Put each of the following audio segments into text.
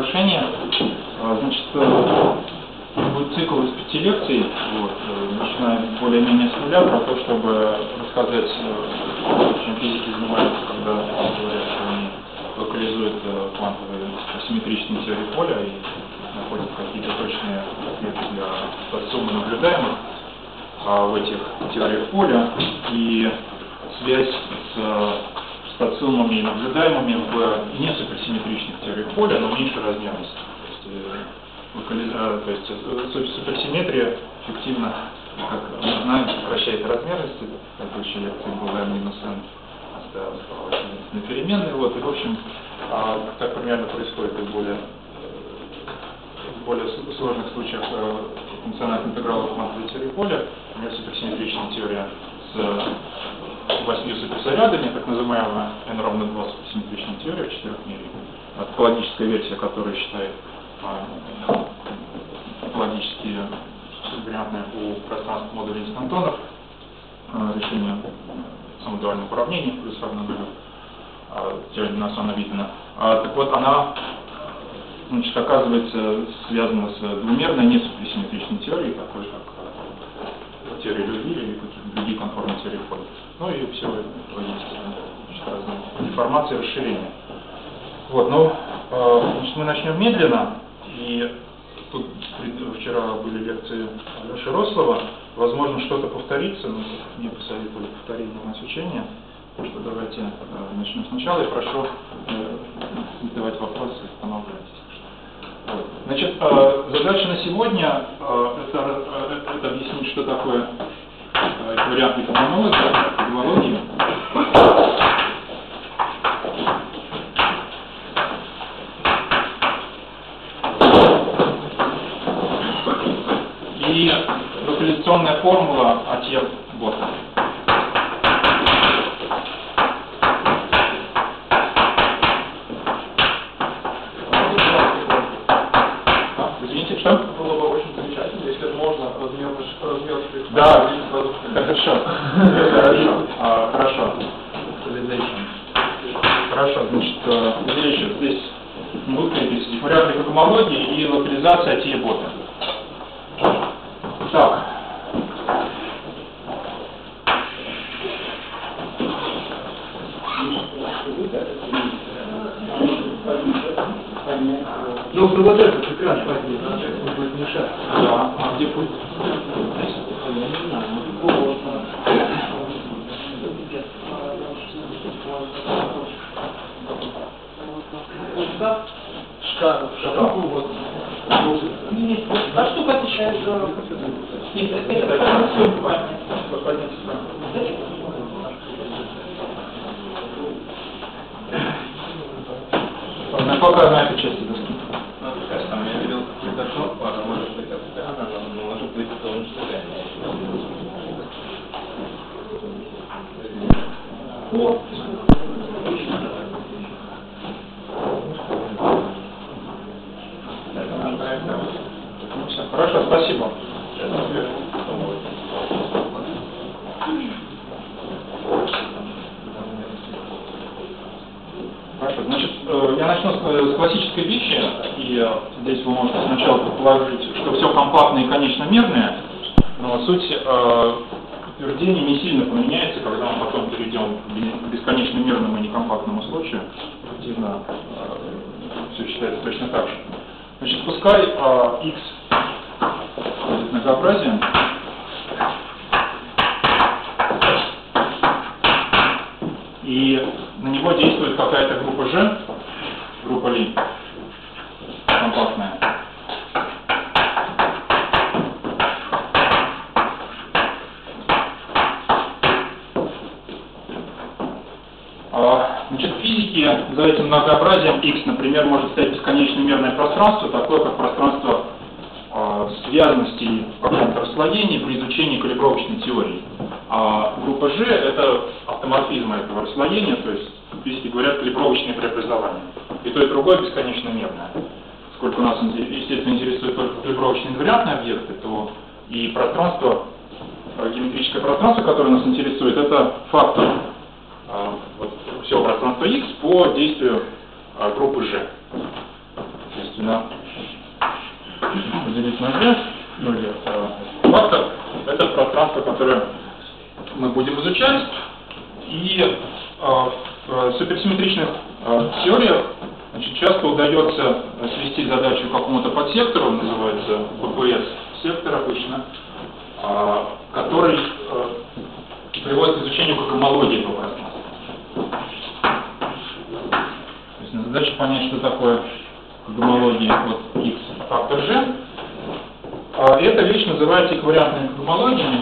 приглашение. Значит, будет цикл из 5 лекций, начиная более-менее с нуля, про то, чтобы рассказать, чем физики занимаются, когда говорят, что они локализуют квантовые асимметричные теории поля и находят какие-то точные ответы для подсуммы наблюдаемых в этих теориях поля, и связь с подсуммами и наблюдаемыми в несуперсимметричных теориях поля, но меньше размерности. То есть суперсимметрия эффективно, как мы знаем, сокращает размерности. В предыдущей лекции был m-n, оставалось на переменные. И в общем, так примерно происходит и в более сложных случаях функциональных интегралов квантовой теории поля. Например, суперсимметричная теория с 8 суперзарядами, так называемая n равно 2 суперсимметричная теория в 4 мире. Топологическая версия, которая считает топологические варианты у пространства модулей инстантонов, решение самодуальных уравнений плюс равно нулю. Теория Динасона видна. Так вот, она, значит, оказывается связана с двумерной несуперсимметричной теорией, такой как теория любви или какие-то другие конформные теории поля. Ну и все это есть разные деформации, расширения. Значит, мы начнем медленно. И тут вчера были лекции Леши Рослова. Возможно, что-то повторится, но мне посоветовали повторить у нас учение. Так что давайте начнем сначала. И прошу задавать вопросы и останавливайтесь. Значит, задача на сегодня это объяснить, что такое варианты феноменологии. И локализационная формула АТЕ-бота. Извините, что? Было бы очень замечательно, если можно размер. Да, хорошо. Хорошо. Хорошо, значит, здесь выкрепились варианты космологии и локализация АТЕ-бота. Так. Ну, вот этот экран возьми, он будет мешать. Да, а где пульт? Шкаф. Вот. А что отвечает за... Насколько на этой части доступна? Там я видел какой-то шоп, может быть, может быть, в том числе. Хорошо, спасибо. Хорошо, значит, я начну с классической вещи, и здесь вы можете сначала предположить, что все компактное и конечномерное, но суть утверждений не сильно поменяется, когда мы потом перейдем к бесконечномерному и некомпактному случаю. Эффективно все считается точно так же. Значит, пускай x будет многообразием, и на него действует какая-то группа G, группа Ли, компактная. Значит, в физике за этим многообразием x, например, может стоять бесконечномерное пространство, такое как пространство связностей в каком-то расслоении при изучении калибровочной теории. А группа G — это автоморфизм этого расслоения, то есть, в физике говорят, калибровочные преобразования. И то, и другое бесконечно-мерное. Поскольку нас, естественно, интересуют только калибровочные инвариантные объекты, то и пространство, геометрическое пространство, которое нас интересует, это фактор всего пространства X по действию группы G. То есть соответственно, поделить на g, ну или фактор, это пространство, которое мы будем изучать. И в суперсимметричных теориях, значит, часто удается свести задачу к какому-то подсектору, называется БПС сектор обычно, который приводит к изучению гомологии этого пространства. То есть задача понять, что такое гомология от x фактор g. Эта вещь называется эквивалентными гомологиями.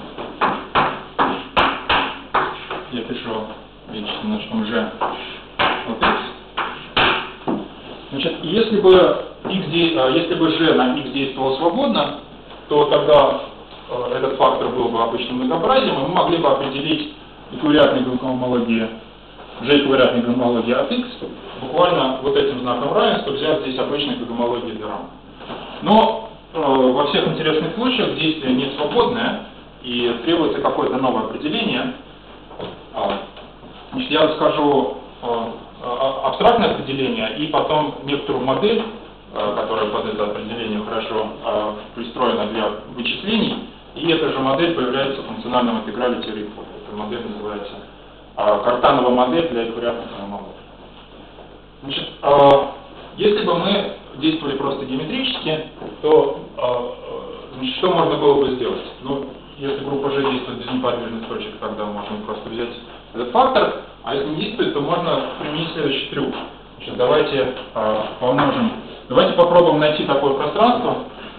Я пишу величину начнем g от x. Значит, если бы g на x действовал свободно, то тогда этот фактор был бы обычным многообразием, и мы могли бы определить эквивалентные гомологии, g эквивалентные гомологии от x, буквально вот этим знаком равенства, взять здесь обычные гомологии для равных. Но во всех интересных случаях действие не свободное, и требуется какое-то новое определение. Значит, я расскажу абстрактное определение и потом некоторую модель, которая под это определение хорошо пристроена для вычислений, и эта же модель появляется в функциональном интеграле теории поля. Эта модель называется Картанова модель для эквивалентных гомологий. Значит, если бы мы действовали просто геометрически, то значит, что можно было бы сделать? Ну, если группа G действует без неподвижных точек, тогда можно просто взять этот фактор, а если не действует, то можно применить следующий трюк. Значит, давайте помножим. Давайте попробуем найти такое пространство,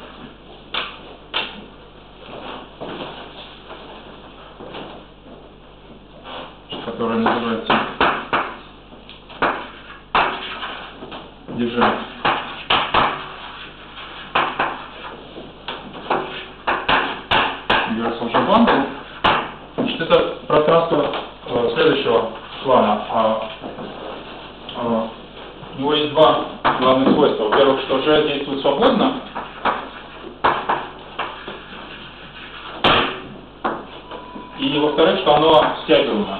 которое называется G. Universal G-bundle. Значит, это пространство следующего плана. У него есть два главных свойства. Во-первых, что G действует свободно. И во-вторых, что оно стягиваемо.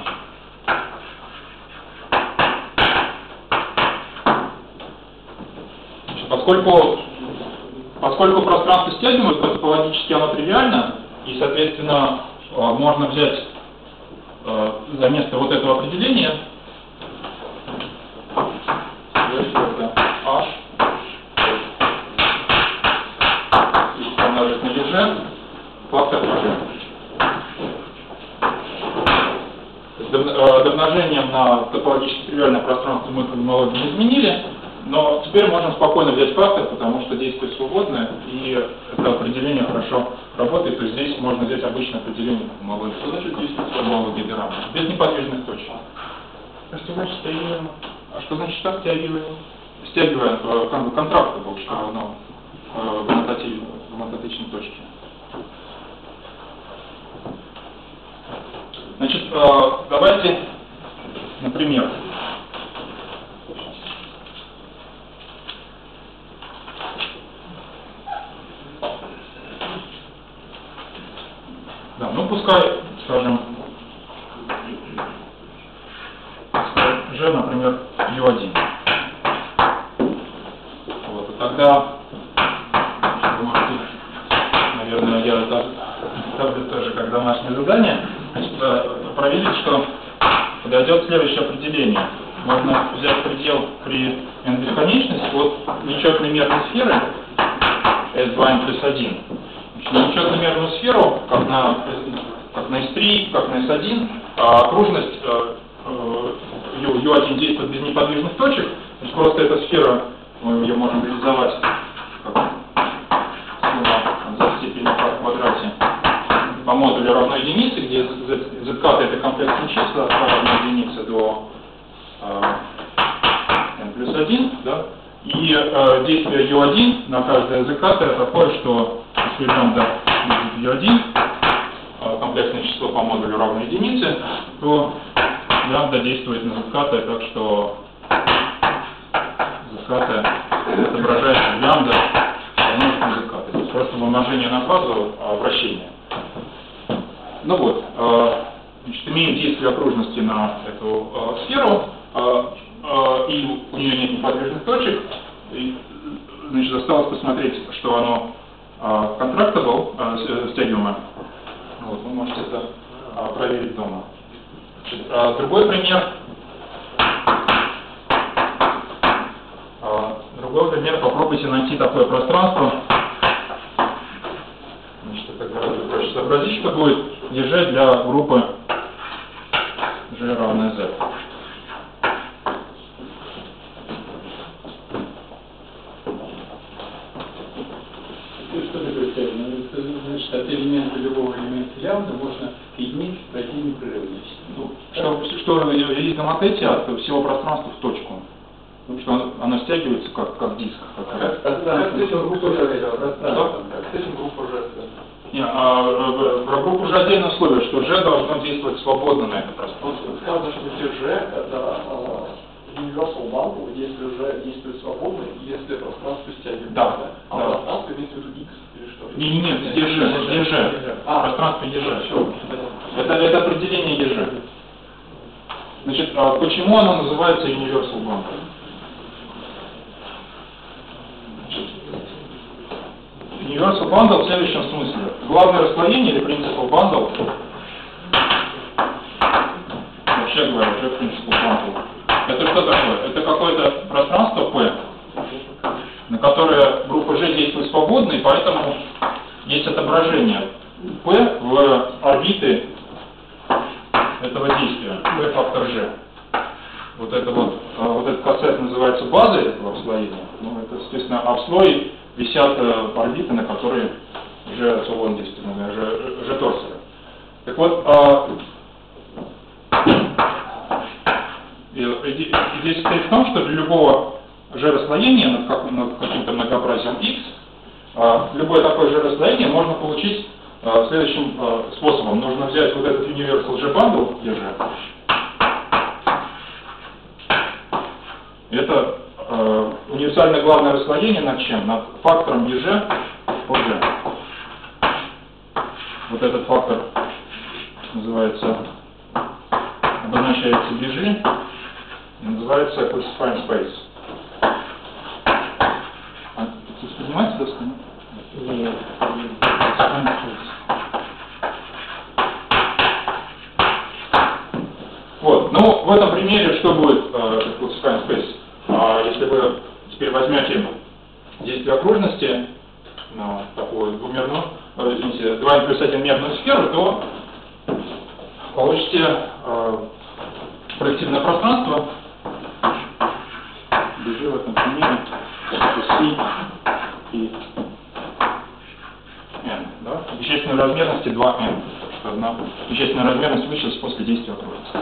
Поскольку пространство стягиваемо, то топологически оно тривиально, и, соответственно, можно взять за место вот этого определения H и помножить на G фактор G. Домножением на топологически тривиальное пространство мы гомологию не изменили, но теперь можем спокойно взять фактор, потому что действие свободное, и это определение хорошо работает, то есть здесь можно взять обычное определение гомологии. Что значит действие гомологии для равных? Без неподвижных точек. А что значит стягиваем? А что значит так стягиваем? Стягиваем как бы контракт был, что равно гоматотичной точке. Значит, давайте, например, да, ну пускай, скажем, G, например, U1. Вот, и тогда, вы можете, наверное, я ставлю тоже как домашнее задание, значит, проверить, что подойдет следующее определение. Можно взять предел при n бесконечности от нечетной мерной сферы S2n плюс 1. Значит, на нечетную мерную сферу, как на S3, как на S1, окружность U1 действует без неподвижных точек, значит, просто эта сфера, мы ее можем реализовать как сумма за степень в квадрате по модулю равной единице, где zk это комплексные числа равной единице до n плюс 1, да? И действие U1 на каждое zk такое, что если лямбда U1 комплексное число по модулю равной единице, то лямбда действует на zk, так что zk отображается в лямбда умножить на zk. То есть просто умножение на фазу вращения. Ну вот, значит, имеем действие окружности на эту сферу, и у нее нет неподвижных точек, И, значит, осталось посмотреть, что оно contractable, стягиваемое. Вот, вы можете это проверить дома. Значит, другой пример. Попробуйте найти такое пространство. Значит, это гораздо проще сообразить, что будет EG для группы G равное Z. Что такое стягивание? Значит, от элемента любого элемента лямбда можно к единице пройти непрерывно. Что есть гоматетия от всего пространства в точку. Что оно стягивается как диск. Как с этим группа G? Про группу G отдельное условие, что G должно действовать свободно на это пространство. Сказано, что если G это universal bundle, если G действует свободно, если пространство стягивается. Да. Пространство имеется в виду X или что? Нет, EG. Пространство EG. Это определение EG. Значит, почему оно называется universal bundle? Universal bundle в следующем смысле. Главное расслоение или principal bundle, вообще говоря, уже principal bundle. Это что такое? Это какое-то пространство P, на которое группа G действует свободно, и поэтому есть отображение P в орбиты этого действия, P фактор G. Вот этот кассет называется базой этого расслоения. Ну, это, естественно, а в слое висят орбиты, на которые G свободно действуют, G торсоры. Так вот, идея состоит в том, что для любого G расслоения над каким-то многообразием X, любое такое G расслоение можно получить следующим способом. Нужно взять вот этот universal G bundle, EG. Это универсальное главное расслоение над чем? Над фактором EG по G. Вот этот фактор называется, обозначается BG и называется classifying space. Здесь поднимается доска? Нет. Classifying space. Вот, ну в этом примере что будет classifying space? Если вы теперь возьмете действие окружности, такую двумерную, извините, 2n плюс 1 мерную сферу, то получите проективное пространство, BG в этом примере, C и n, да? Вещественной размерности 2n, потому что одна вещественная размерность вычислилась после действия окружности.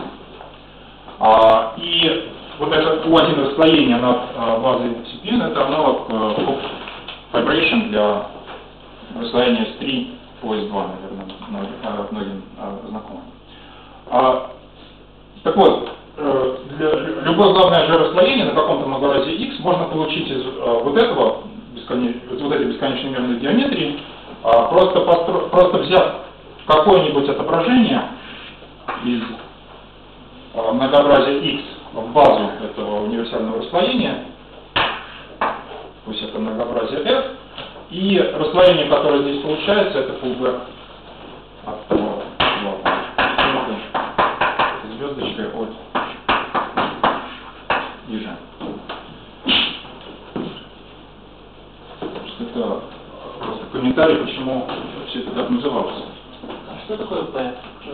И вот это U1 расслоение над базой CPN, это аналог vibration для расслоения S3 по S2, наверное, многим знакомо. Так вот, любое главное же расслоение на каком-то многообразии X можно получить из вот этой бесконечной мерной геометрии, просто взяв какое-нибудь отображение из многообразия X в базу этого универсального расслоения, пусть это многообразие F, и расслоение, которое здесь получается, это pullback от того звездочкой от EG. Это просто комментарий, почему все это так называлось. Что такое P?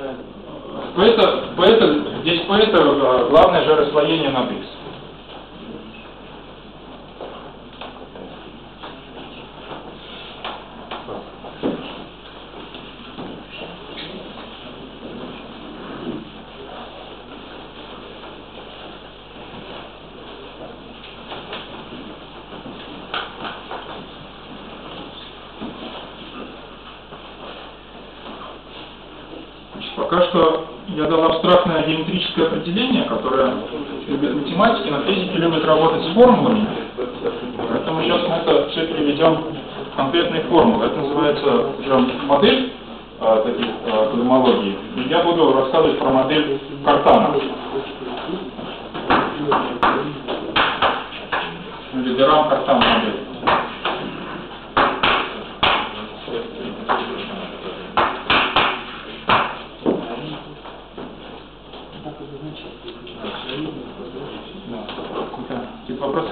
Здесь P это главное же расслоение над X. Пока что я дал абстрактное геометрическое определение, которое любит математики, но физики любят работать с формулами. Поэтому сейчас мы это все переведем в конкретные формулы. Это называется уже модель таких кодомологий. И я буду рассказывать про модель Картана. или DRAM картан модель. Какие-то вопросы?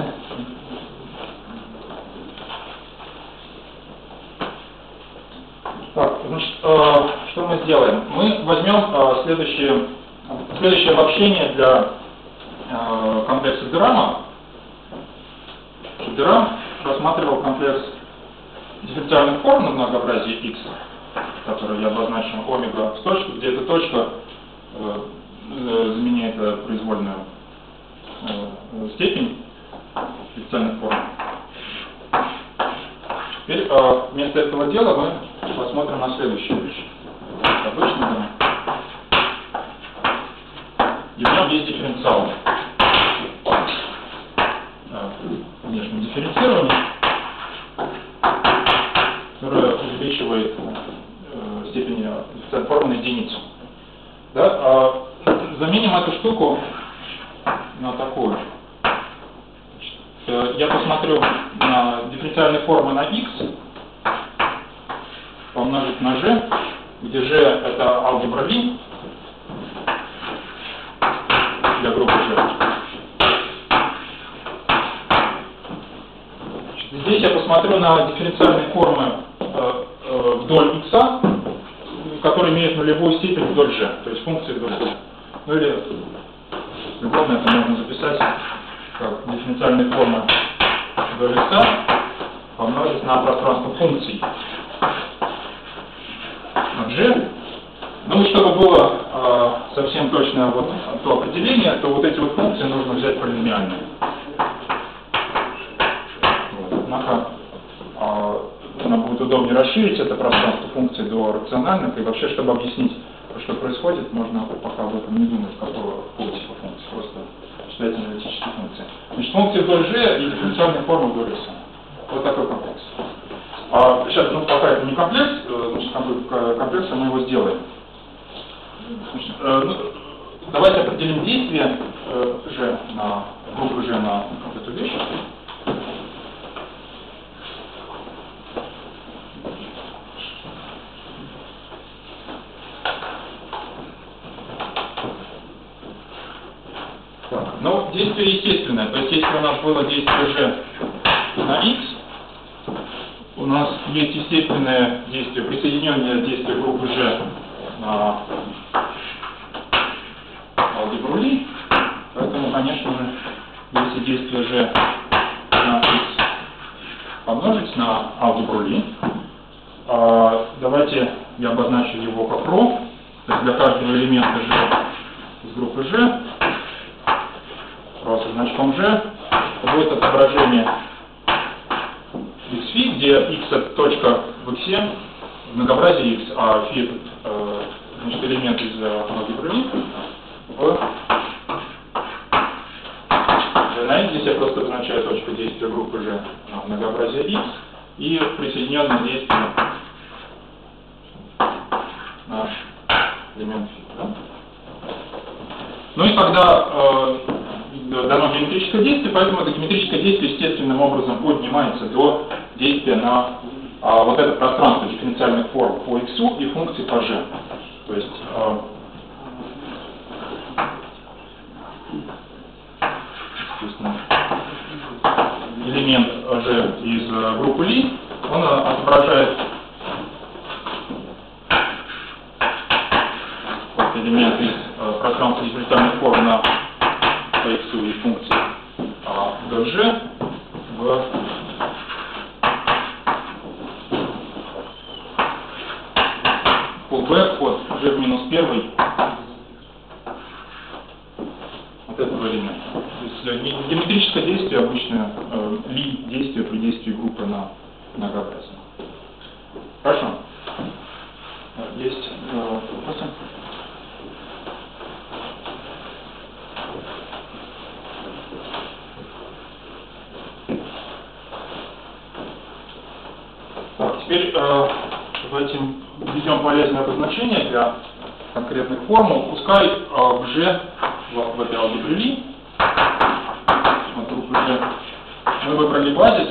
Так, значит, что мы сделаем? Мы возьмем следующее обобщение для комплекса DRAM. DRAM рассматривал комплекс дифференциальных форм на многообразии X, который я обозначил омега с точкой, где эта точка заменяет произвольную степень дифференциальных форм. Теперь вместо этого дела мы посмотрим на следующую вещь. Обычно и в нем есть дифференциал. Внешнем дифференцировании, которое увеличивает степень дифференциальной формы на единицу. Да? Заменим эту штуку на такую. Я посмотрю на дифференциальные формы на x помножить на g, где g это алгебра Ли для группы g. Здесь я посмотрю на дифференциальные формы вдоль x, которые имеют нулевую степень вдоль g, то есть функции вдоль g. Ну или, любовно это можно записать как дифференциальные формы вдоль x помножить на пространство функций от g. Ну, чтобы было совсем точное вот то определение, то вот эти вот функции нужно взять полиномиальные. Однако нам будет удобнее расширить это пространство функций до рациональных, и вообще, чтобы объяснить, что происходит, можно пока об этом не думать, какого типа функции, просто считать аналитические функции. Значит, функции вдоль g и дифференциальные формы вдоль x. Вот такой комплекс. Сейчас, пока это не комплекс, значит, комплекса мы его сделаем. Значит, давайте определим действие g на группу g на эту вещь. Ну, действие естественное, то есть если у нас было действие g на x, у нас есть естественное действие, присоединенное действие группы g на алгебру Ли, поэтому, конечно же, если действие g на x помножить на алгебру Ли, давайте я обозначу его как ρ, то есть для каждого элемента g из группы g, просто значком g, будет отображение xφ, где x это точка в x, в многообразии x, а φ это значит, элемент из алгебры Ли. На x здесь я просто обозначаю точку действия группы g на многообразие x и присоединенное действие на элемент φ. Да? Ну и когда дано геометрическое действие, поэтому это геометрическое действие естественным образом поднимается до действия на вот это пространство дифференциальных форм по x и функции по g. То есть элемент g из группы Ли, он отображает вот элемент из пространства дифференциальных форм на по x и функции до g в pullback от g в минус 1 от этого элемента. То есть геометрическое действие обычное Ли действие при действии группы на многообразие. Хорошо. Есть вопросы? Так, теперь давайте введем полезное обозначение для конкретных формул. Пускай в G, в этой алгебре Ли, от группы G, мы выбрали базис,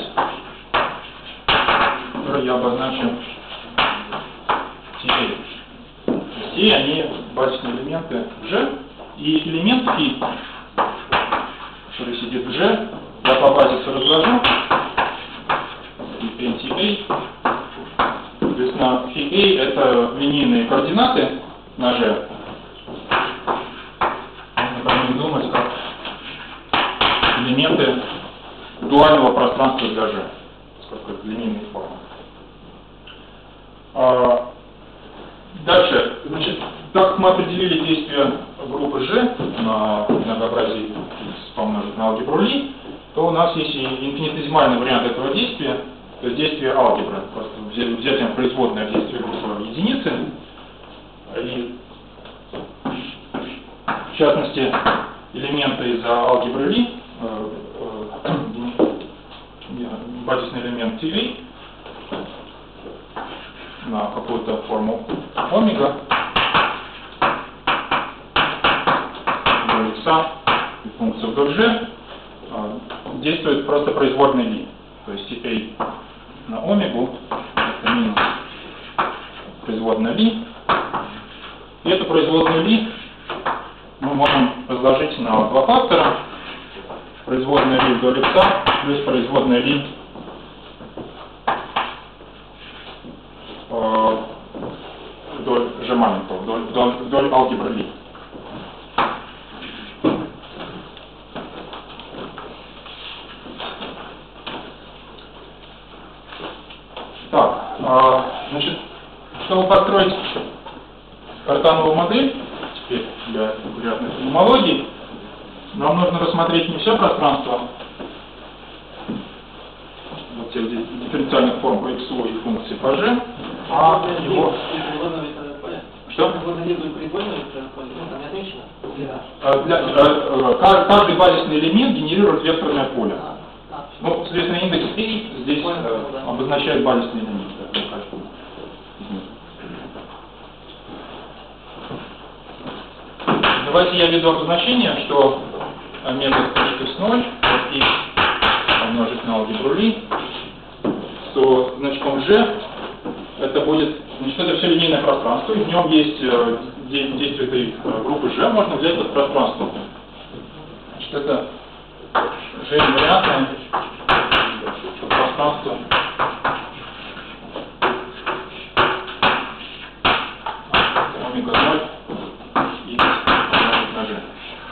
который я обозначил теперь. И они базисные элементы G, и элемент φ, который сидит в G, я по базису разложу, и NTA. Соответственно, φA это линейные координаты на G. Можно про них думать как элементы дуального пространства для G, как линейные формы. Дальше, значит, так как мы определили действие группы G на многообразии X помножить на алгебру Ли, то у нас есть и инфинитезимальный вариант этого действия, то есть действие алгебры. Просто взятием производное действие группы единицы. И, в частности, элементы из алгебры Ли, базисный элемент TA на какую-то форму омега, вдоль x и функция вдоль g, действует просто производный Ли. То есть TA на омегу это минус производная Ли. И эту производную Ли мы можем разложить на два фактора. Производная Ли вдоль x плюс производная Ли вдоль G маленького, вдоль алгебры Ли. Так, значит, чтобы построить картановую модель, теперь для регулярной феноменологии, нам нужно рассмотреть не все пространство вот тех дифференциальных форм по x и функции по g, а его... Что? Каждый базисный элемент генерирует векторное поле. Ну, соответственно, индекс A здесь обозначает базисный элемент. Давайте я введу обозначение, что метод x0 от x помножить на алгебру Ли, то значком G это будет, значит, это все линейное пространство, и в нем есть действие этой группы G, можно взять это пространство. Значит, это G инвариантное пространство омега 0 x на G.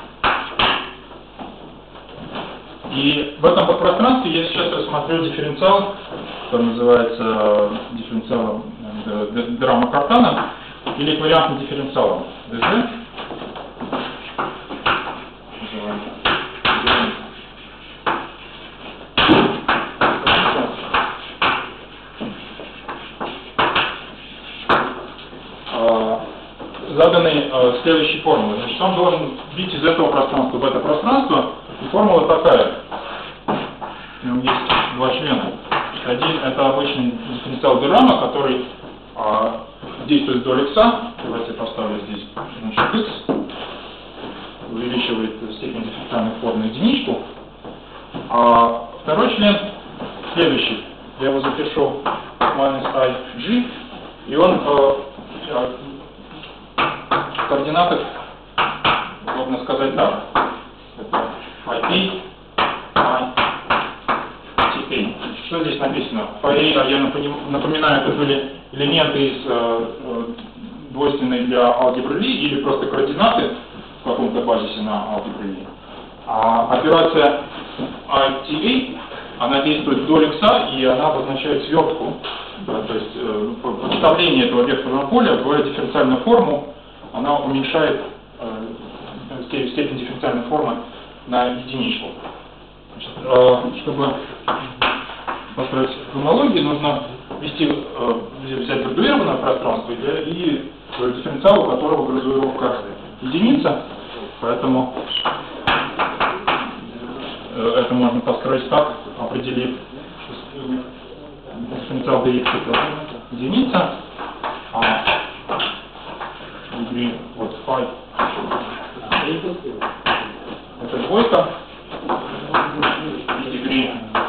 И в этом подпространстве я сейчас рассмотрю дифференциал, который называется дифференциалом де Рама-Картана, или эквивалентным дифференциалом dg. Заданный следующей формулой. Значит, он должен бить из этого пространства в это пространство, и формула такая. У него есть два члена. Один — это обычный дифференциал де Рама, который действует вдоль x. Давайте поставлю здесь, значит, x. Увеличивает степень дифференциальной формы единичку. А второй член следующий. Я его запишу -ig, и он в координатах, можно сказать так. Это phi a, phi ta. Что здесь написано? Phi a, я напоминаю, это были элементы из двойственной для алгебры Ли или просто координаты в каком-то базисе на алгебре Ли. А операция ITA, она действует вдоль x, и она обозначает свертку. Да, то есть подставление этого векторного поля в дифференциальную форму, она уменьшает степень дифференциальной формы на единичку. Значит, чтобы построить хронологию, нужно взять градуированное пространство и дифференциал, у которого градуировка единица, поэтому это можно построить так, определив, что дифференциал dx это единица, а degree вот phi это двойка, degree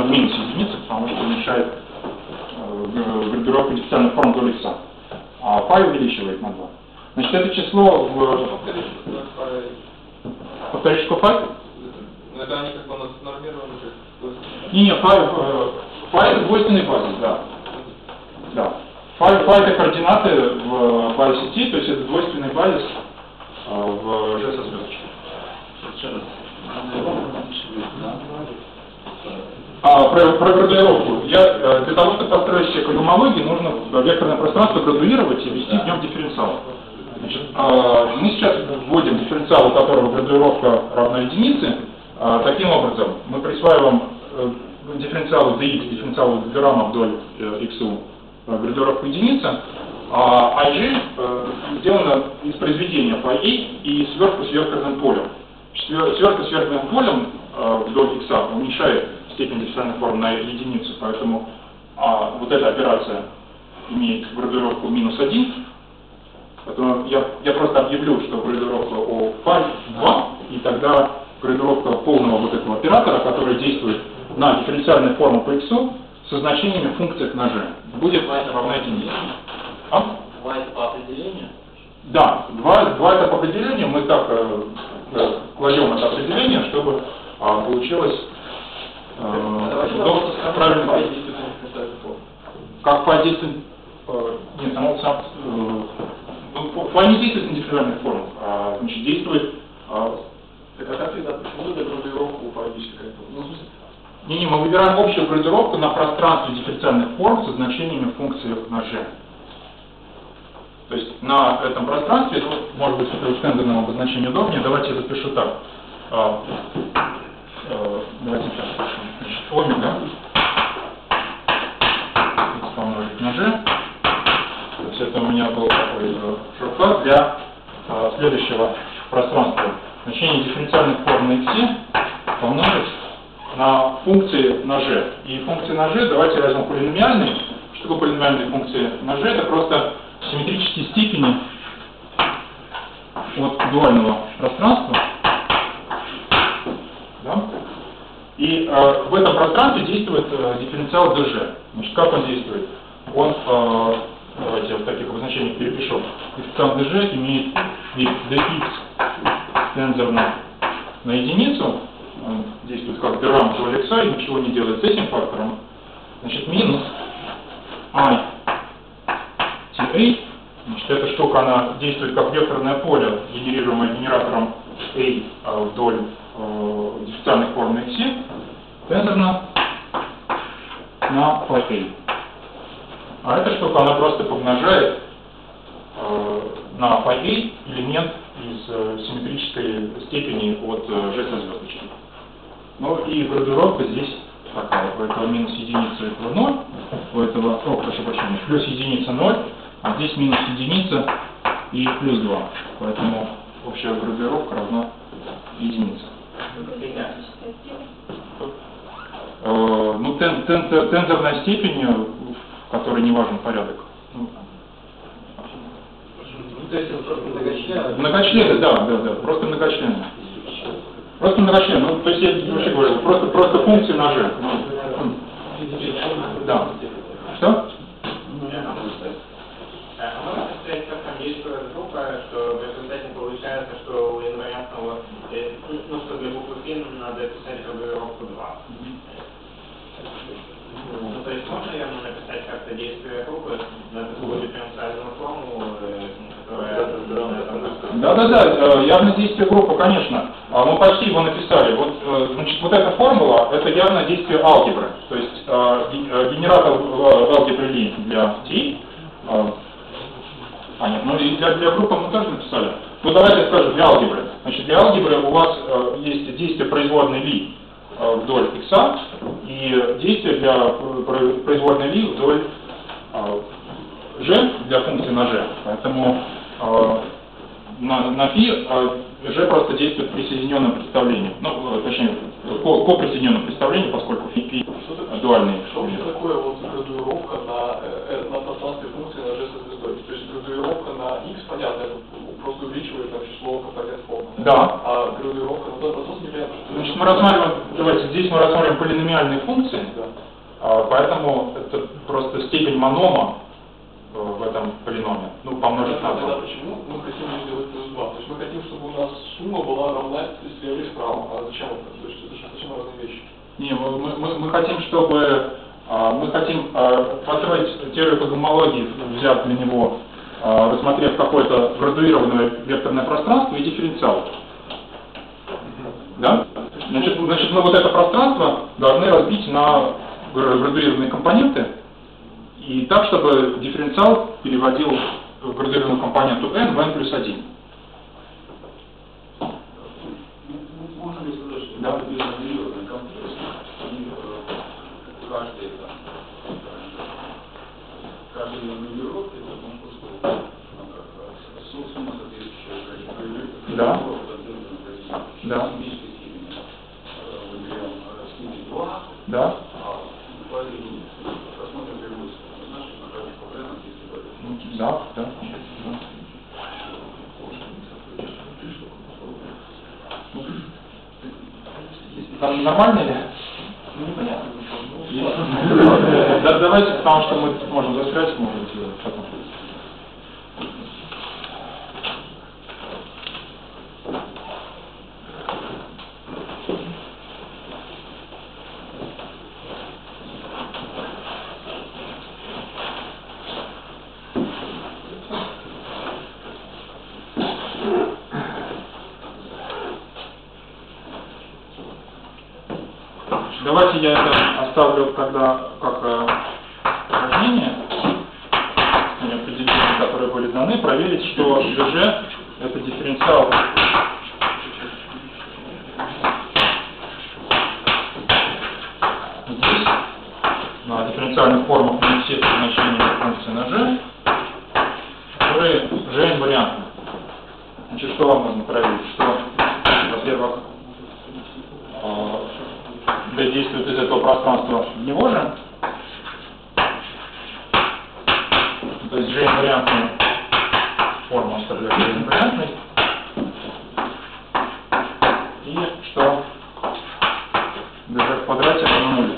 нужно минус единицы, потому что уменьшает градуировку дифференциальных форм вдоль x. А phi увеличивает на 2. Значит, это число в... Повторишь, что phi? Это они как бы у нас нормированы, Не, phi это двойственный базис, да. Да. Phi это координаты в базе сети, то есть это двойственный базис в G со звездочкой. Про градуировку. Для того, чтобы построить себе когомологию, нужно векторное пространство градуировать и ввести в нем дифференциал. Значит, мы сейчас вводим дифференциал, у которого градуировка равна единице. Таким образом, мы присваиваем дифференциалу dx, дифференциалу дифферама вдоль xu градуировку единица, а g сделано из произведения phi и сверху с векторным полем. Сверху с векторным полем вдоль x уменьшает степень дифференциальных форм на единицу, поэтому вот эта операция имеет градуировку -1. Поэтому я просто объявлю, что градуировка у phi 2, и тогда градуировка полного вот этого оператора, который действует на дифференциальную форму по x со значениями функций на g, будет равна единице. Два это по определению? Да, 2 это по определению, мы так кладем это определение, чтобы получилось правильно. Как phi действует? Нет, phi не действует на дифференциальных формах, значит, действует. Так а как тогда, почему за градуировку упадись какая-то? Ну, в смысле? Не, мы выбираем общую градуировку на пространстве дифференциальных форм со значениями функции на g. То есть на этом пространстве, может быть, это тендерное обозначение удобнее, давайте я запишу так. Давайте сейчас запишем. Значит, омега x помножить на g. То есть это у меня был такой шорткат для следующего пространства. Значение дифференциальных форм на x помножить на функции на g. И функции на g давайте возьмем полиномиальные. Что такое полиномиальные функции на g? Это просто симметрические степени от дуального пространства. Да? И в этом пространстве действует дифференциал dg. Значит, как он действует? Он, давайте я в таких обозначениях перепишу. Дифференциал dg имеет вид dx тензорно на единицу, он действует как дерам вдоль x и ничего не делает с этим фактором. Значит, минус I TA, значит, эта штука, она действует как векторное поле, генерируемое генератором A вдоль дифференциальных форм на x, тензорно на phi A. А эта штука, она просто помножает на phi A элемент из симметрической степени от g со звездочкой. Ну и градуировка здесь такая. У этого минус единица, этого 0, у этого, прошу прощения, плюс единица 0, а здесь минус единица и плюс 2. Поэтому общая градуировка равна единице. Ну, тензорная степень, в которой не важен порядок. То есть это просто многочлены? Многочлены, да, просто многочлены. Просто многочлены, ну, то есть я вообще говорю, просто функции на g. Да. Что? А можно представить, как там действует группа, что в результате получается, что у инвариантного, ну, что для буквы фин надо писать градуировку 2. Ну, то есть можно явно написать как-то действие группы на такую дифференциальную форму, которая... Да, явно действие группы, конечно. Мы почти его написали. Вот, значит, вот эта формула, это явно действие алгебры. То есть генератор в алгебре Ли для T. Нет, ну и для группы мы тоже написали. Ну давайте скажем для алгебры. Значит, для алгебры у вас есть действие производной Ли вдоль x, и действие для производной Ли вдоль g для функции на g. Поэтому на φ g просто действует при соединенном представлении. Ну, точнее, по присоединенному представлению, поскольку φ дуальный. Что же такое вот градуировка на пространстве функции на g со звездой? То есть градуировка на x, понятно, это просто увеличивает там число компонент формы. Да. А градуировка, но тот вопрос непонятно, что... Значит, мы рассматриваем, давайте, здесь мы рассматриваем полиномиальные функции, поэтому это просто степень монома в этом полиноме, ну, помножить на 2. Тогда почему мы хотим сделать плюс 2? То есть мы хотим, чтобы у нас сумма была равна слева и справа. А зачем это? То есть это совсем разные вещи. Не, мы хотим, чтобы мы хотим построить теорию когомологии, взяв для него, рассмотрев какое-то градуированное векторное пространство и дифференциал. Да? Значит, мы вот это пространство должны разбить на градуированные компоненты, и так, чтобы дифференциал переводил градуированную компоненту n в n плюс 1. Можно ли сказать, что Да. градуированный комплекс, каждый нумерок это просто сумма соответствующая. Да. Да. Да. Да, да. Там нормально ли? Непонятно. Да, давайте, потому что мы можем застрять, может быть, потом. Давайте я это оставлю тогда как упражнение, определения, которые были даны, проверить, что ДЖ это дифференциал здесь, на дифференциальных формах университета значения функции на G, которые G инвариантны. Значит, что вам нужно проверить? Что, во-первых, D действует из этого пространства в него же, то есть G инвариантная форма оставляет G инвариантной, и что DG в квадрате равно нулю.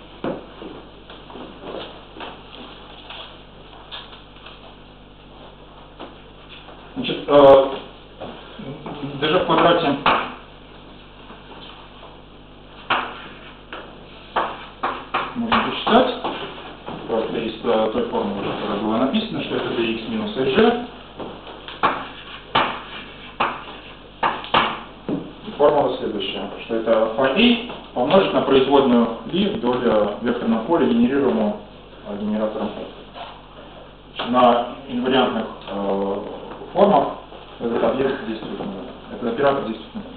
Значит, DG в квадрате можно посчитать, просто из той формулы, которая была написана, что это dx минус g. И формула следующая, что это phi a помножить на производную b вдоль векторного поля, генерируемого генератором. На инвариантных формах этот объект действует на нуль. Этот оператор действует на нуль.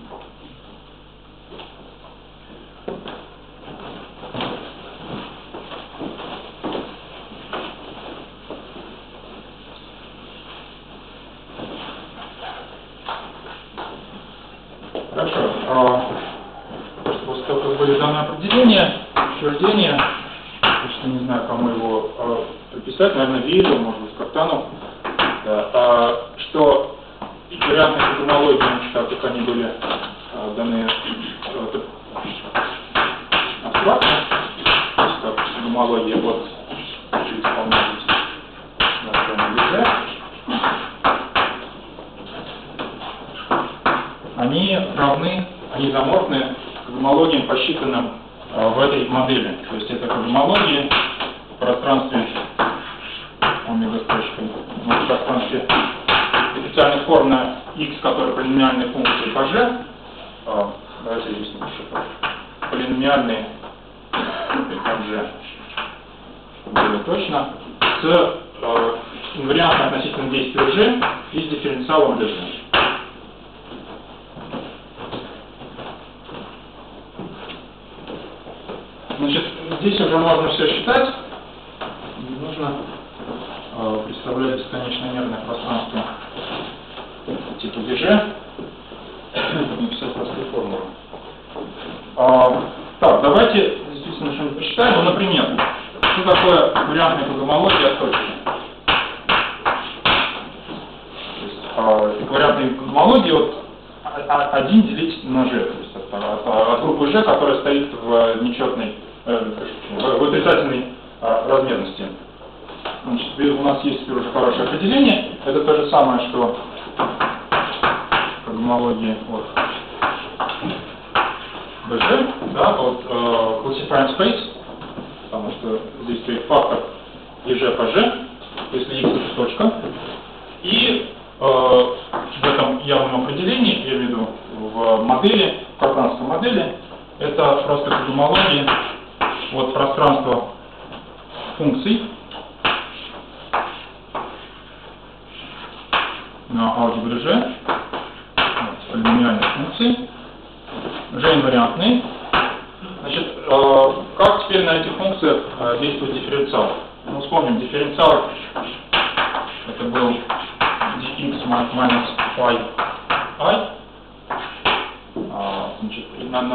Хорошо. После того, как были даны определения, утверждения, точно не знаю, кому его приписать, наверное, Виилю, может быть, Каптану, да, что вероятные когомологии, так как они были даны абстрактно, то есть как когомология от исполнительности на стороне ДЖ, они равны, они изоморфны когомологиям, посчитанным в этой модели. То есть это когомологии в пространстве омега с точкой, в пространстве специальных форм на x, которые полиномиальные функции по g. Давайте здесь напишу. Полиномиальные по g. Более точно. С инвариантно относительным действием g и с дифференциалом для g. Значит, здесь уже можно все считать. Не нужно представлять бесконечно мерное пространство типа ДЖ, чтобы написать простые формулы. Так, давайте действительно что-нибудь посчитаем. Ну, например, что такое вариантная когомология от точки? То есть, вариантные когомологии от 1 делить на g, то есть от группы g, которая стоит в нечетной, в отрицательной размерности. Значит, у нас есть теперь уже хорошее определение. Это то же самое, что в гомологии от BG, да, от classifying space, потому что здесь стоит фактор EG по G, если x это точка. И в этом явном определении, я имею в виду в модели, в пространственной модели, это просто к гомологии от пространства функций на алгебре G, полиномиальные функции, G инвариантные. Значит, как теперь на этих функциях действует дифференциал? Ну, вспомним, дифференциал это был dx minus phi I. Значит, на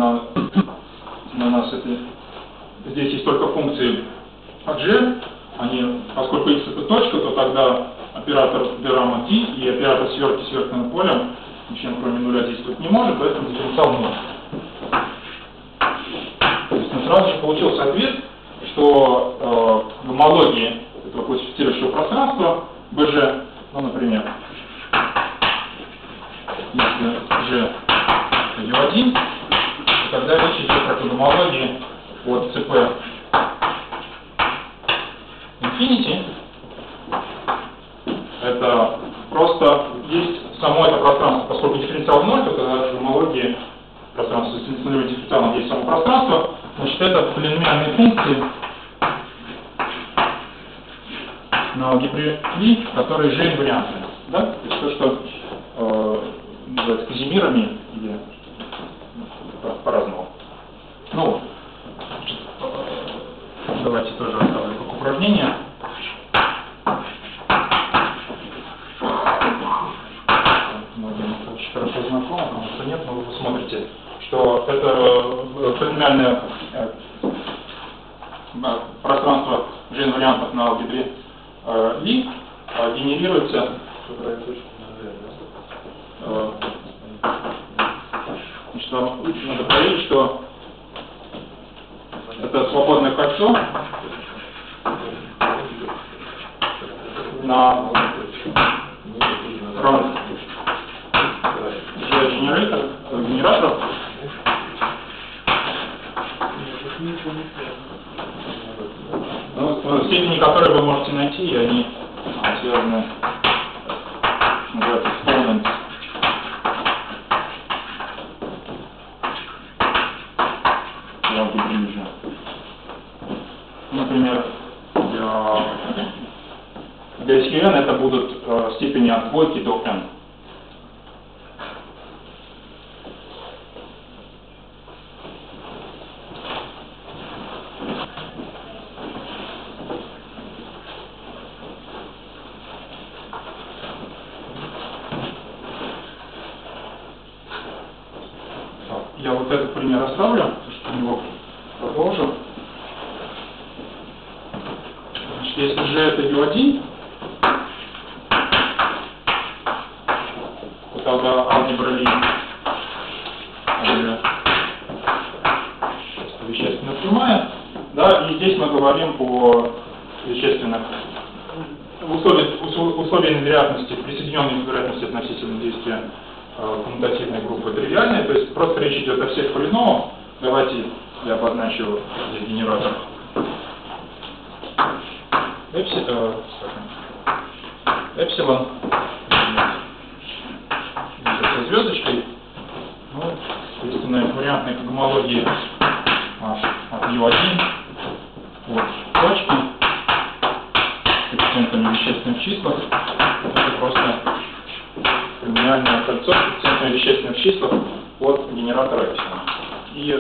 нас это, здесь есть только функции G, они, поскольку x это точка, то тогда оператор Берама t и оператор сверки сверхным полем ничем кроме нуля действовать не может, поэтому дифференциал 0. То есть сразу же получился ответ, что гомологии этого классифицирующего пространства BG, ну, например, если G это U1, то тогда речь идет про гомологии от CP Infinity. Это просто есть само это пространство, поскольку дифференциал 0, то тогда гомологии пространства с нулевым дифференциалом есть само пространство, значит это полиномиальные функции на алгебре Ли, которые G инвариантны. Да? То есть то, что называется казимирами или по-разному. Ну, давайте тоже оставлю как упражнение. Многим это очень хорошо знакомо, потому что нет, но вы посмотрите, что это полиномиальное пространство G инвариантов на алгебре Ли генерируется. Значит, вам надо проверить, что это свободное кольцо на ранг генераторов. Ну, степени, которые вы можете найти, и они связаны, называется, exponents. Например, для SQN это будут степени от двойки до n. Я вот этот пример оставлю, чтобы его продолжим. Значит, если G это U1, то тогда алгебра Ли вещественно прямая. Да, и здесь мы говорим по вещественных условиях вероятности, присоединенной вероятности относительно действия коммутативной группы тривиальной, то есть просто речь идет о всех полиномах. Давайте я обозначу здесь генератор эпсилон со звездочкой. Ну, естественно, вариантной гомологии от U1 от точки с коэффициентами вещественных числах. Это просто полиномиальное кольцо с коэффициентами вещественных числах от генератора эпсилон. И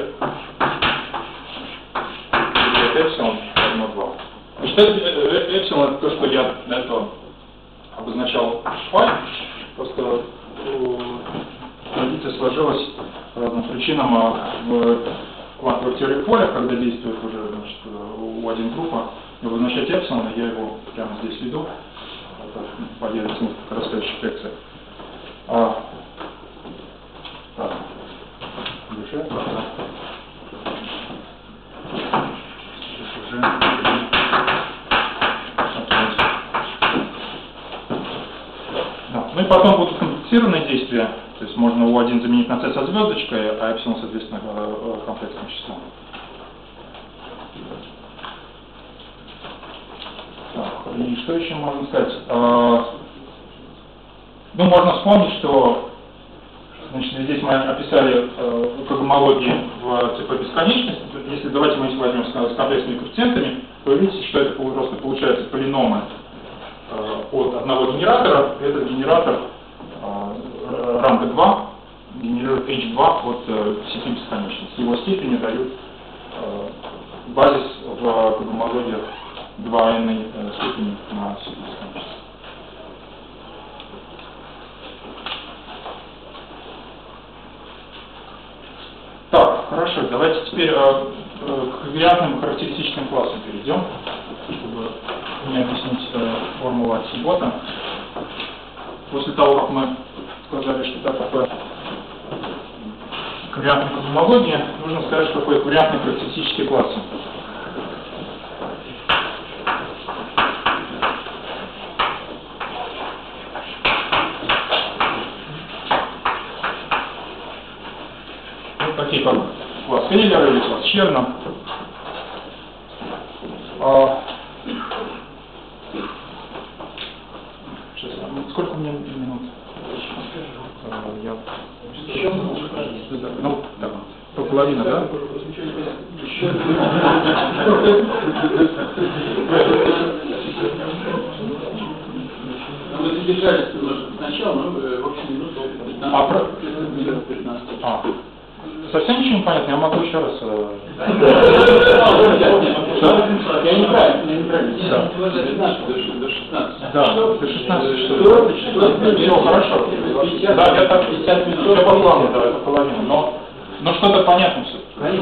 эпсилон равно 2. Значит, эпсилон это то, что я до этого обозначал фай. Просто традиция сложилась по разным причинам в квантовой теории поля, когда действует уже, значит, U1 группа, и обозначать эпсилон, я его прямо здесь веду. Это появится в несколько растающих лекциях. уже да. Ну и потом будут комплексированные действия, то есть можно U1 заменить на C со звездочкой, а эпсилон, соответственно, комплексным числом. Так, и что еще можно сказать? Ну, можно вспомнить, что значит, здесь мы описали когомологии в ЦП бесконечности. Если давайте мы возьмем с комплексными коэффициентами, то вы видите, что это просто получается полиномы от одного генератора. Этот генератор ранга 2 генерирует H2 от сети бесконечности. Его степени дают базис в когомологиях 2n степени на сети бесконечности. Так, хорошо, давайте теперь к ковариантным характеристическим классам перейдем, чтобы мне объяснить формулу от Сибота. После того, как мы сказали, что такое ковариантная когомология, нужно сказать, что такое ковариантные характеристические классы. Такие как класс Хейлера или класс Черна. Сейчас, сколько мне минут? Я... Ну, так, половина, да? Мы задержались немножко сначала, но в общем минуту 15. Совсем ничего не понятно, я могу еще раз... Я неправильно. До 16. Да, до 16 часов. Все, хорошо. Да, я так 50 минут. Все по плану, да, это половина. Но что-то понятно все.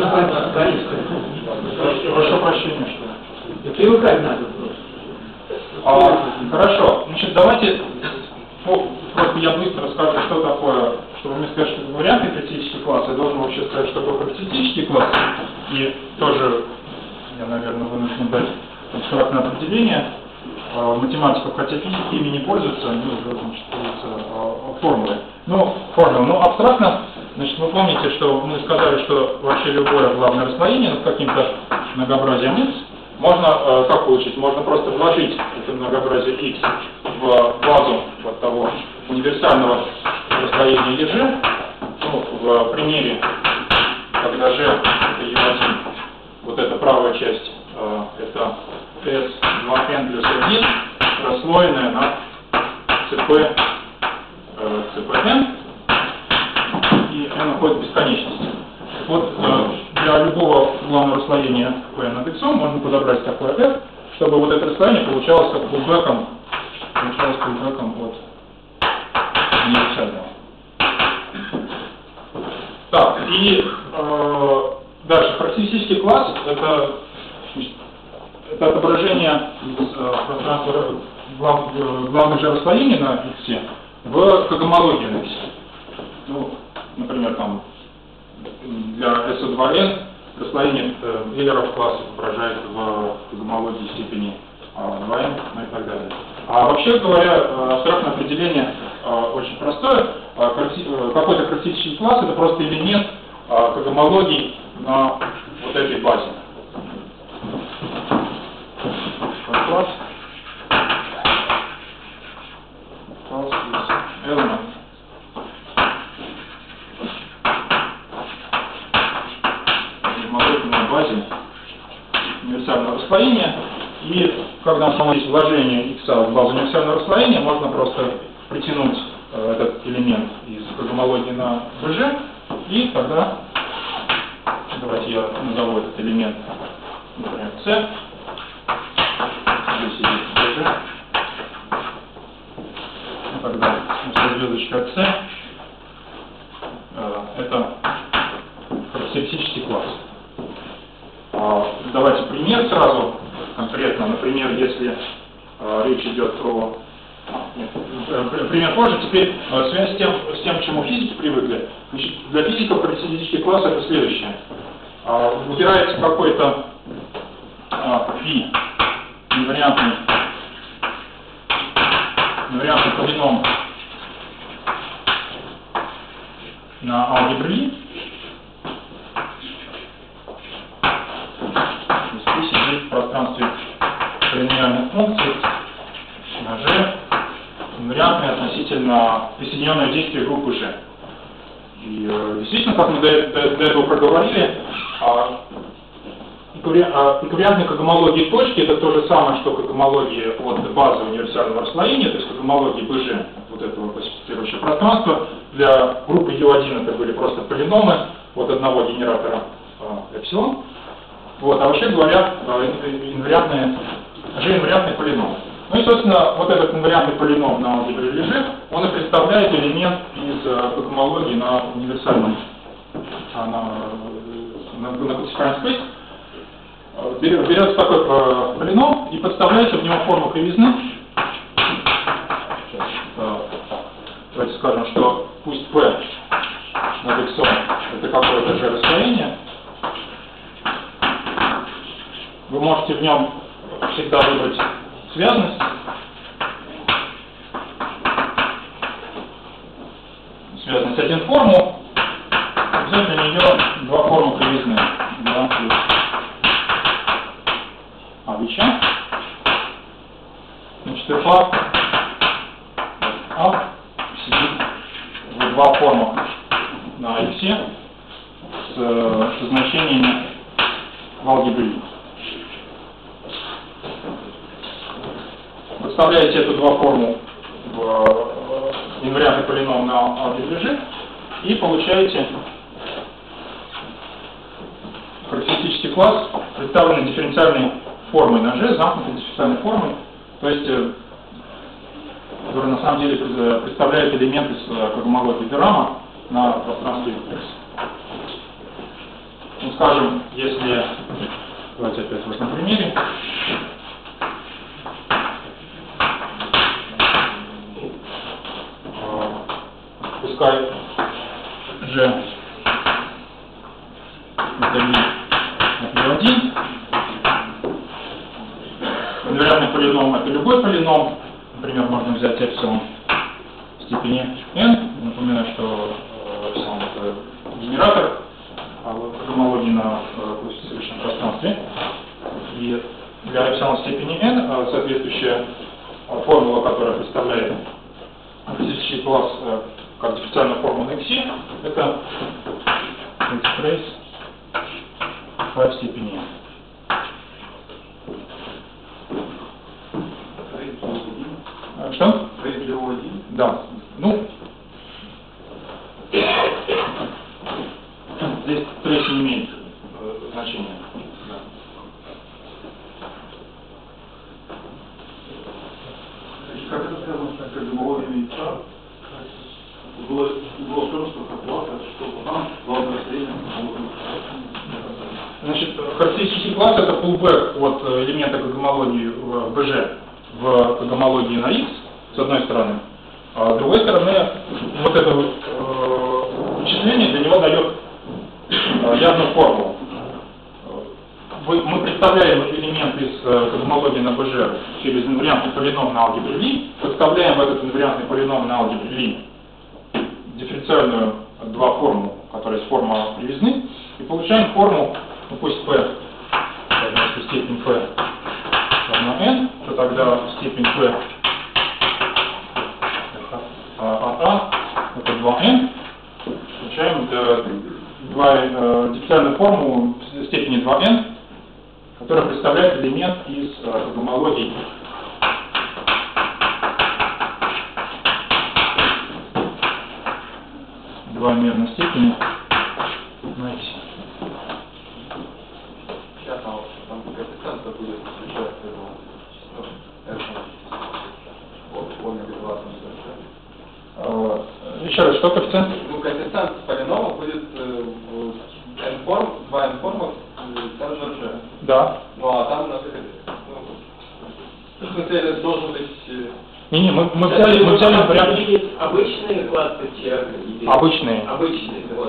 Прошу прощения, что... Привыкать надо просто. Хорошо, значит, давайте... Просто я быстро расскажу, что такое, чтобы мне сказать, что варианты характеристический класс, я должен вообще сказать, что такое характеристический класс. И тоже, я, наверное, вынужден дать абстрактное определение. Математиков, хотя физики ими не пользуются, они уже, значит, пользуются формулой. Ну, абстрактно, значит, вы помните, что мы сказали, что вообще любое главное расслоение над каким-то многообразием x можно как получить? Можно просто вложить это многообразие x в базу вот того универсального расслоения EG. Ну, в примере, когда G это U1, вот эта правая часть это S2n плюс 1, расслоенная на CPn, и n уходит в бесконечность. Вот для любого главного расслоения p над x можно подобрать такое f, чтобы вот это расслоение получалось как пулбэком от универсального. Так, и дальше. Характеристический класс это отображение пространства главных же расслоений на x в когомологии на x. Ну, например, там для SO2n расслоение Эйлеров класса отображает в когомологии степени 2n, ну и так далее. А вообще говоря, абстрактное определение очень простое. Какой-то характеристический класс это просто элемент когомологий на вот этой базе. Класс из element. На базе универсального расслоения. И когда у нас есть вложение x в базу универсального расслоения, можно просто притянуть этот элемент из когомологии на BG, и тогда, давайте я назову этот элемент, например, C, здесь есть BG, и тогда звездочка C, это характеристический класс. Давайте пример сразу конкретно. Например, если речь идет о Нет, пример позже. Теперь связь с тем, к чему физики привыкли. Значит, для физиков характеристический класс это следующее. Выбирается какой-то фи, инвариантный полином на алгебре Ли. Здесь сидит в пространстве полиномиальных функций на G, инвариантный относительно присоединенное действие группы G. И действительно, как мы до этого проговорили, эквивалентной когомологии точки это то же самое, что когомология от базы универсального расслоения, то есть когомологии БЖ, вот этого классифицирующего пространства. Для группы U1 это были просто полиномы от одного генератора эпсилон. Вот, а вообще говоря, G-инвариантный полином. Ну и, собственно, вот этот инвариантный полином на алгебре Ли, он и представляет элемент из когомологии на универсальном, на классификационном спейсе. Берется такой полином и подставляется в него форму кривизны. Давайте скажем, что пусть P над x это какое-то G расстояние. Вы можете в нем всегда выбрать связность. Связность один форму. Взять для нее два формы кривизны. 2 плюс Вича. Значит, f А сидит в два формах на x со значениями в алгебре Ли. Подставляете эту два форму в инвариантный полином на алгебре G и получаете характеристический класс, представленный дифференциальной формой на G, замкнутой дифференциальной формой, то есть, который на самом деле представляет элемент из когомологии Берама на пространстве X. Ну, скажем, если, давайте опять в этом примере, пускай G это Ли от L1, инвариантный полином это любой полином, например, можно взять эпсилон в степени n, напоминаю, что эпсилон это генератор когомологии на классифицирующем пространстве, и для эпсилон в степени n соответствующая формула, которая представляет характеристический класс как дифференциальную форму на x, это экспресс в степени n. Что? Да. Ну, здесь трейс не имеет значения. Да. Как это связано с когомологиями яйца? Было в том, что там главное расстояние. Значит, характеристический класс это pullback от элемента когомологии в БЖ в когомологии на X, с одной стороны, а с другой стороны, вот это вычисление для него дает явную формулу. Мы представляем элемент из когомологии на БЖ через инвариантный полином на алгебре Ли, подставляем в этот инвариантный полином на алгебре Ли дифференциальную два форму, которая есть форма кривизны, и получаем форму, ну пусть P, если степень P равна n, то тогда степень P от A это 2n, получаем дифференциальную форму степени 2n, которая представляет элемент из когомологии двумерной степени на x. Сейчас там коэффициент будет встречаться Еще раз, что коэффициент? Ну, коэффициент полинома будет n-форм, 2 n-формах также G. Да. Ну, а там у нас в смысле должен быть Не, мы взяли вариант Обычные классы чек или... обычные. Обычные, вот.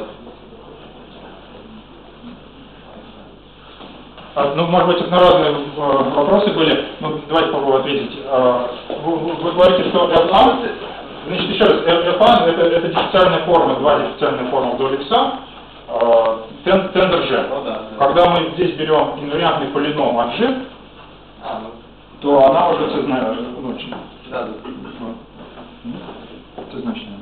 Ну, может быть, это разные вопросы были. Ну, давайте попробуем ответить. Вы говорите, что FA, значит, еще раз, FA это дифференциальная форма, два дифференциальные формы вдоль X, тендер G. Ну, да. Когда мы здесь берем инвариантный полином от G, то она уже сознательная. Да. Сознательная.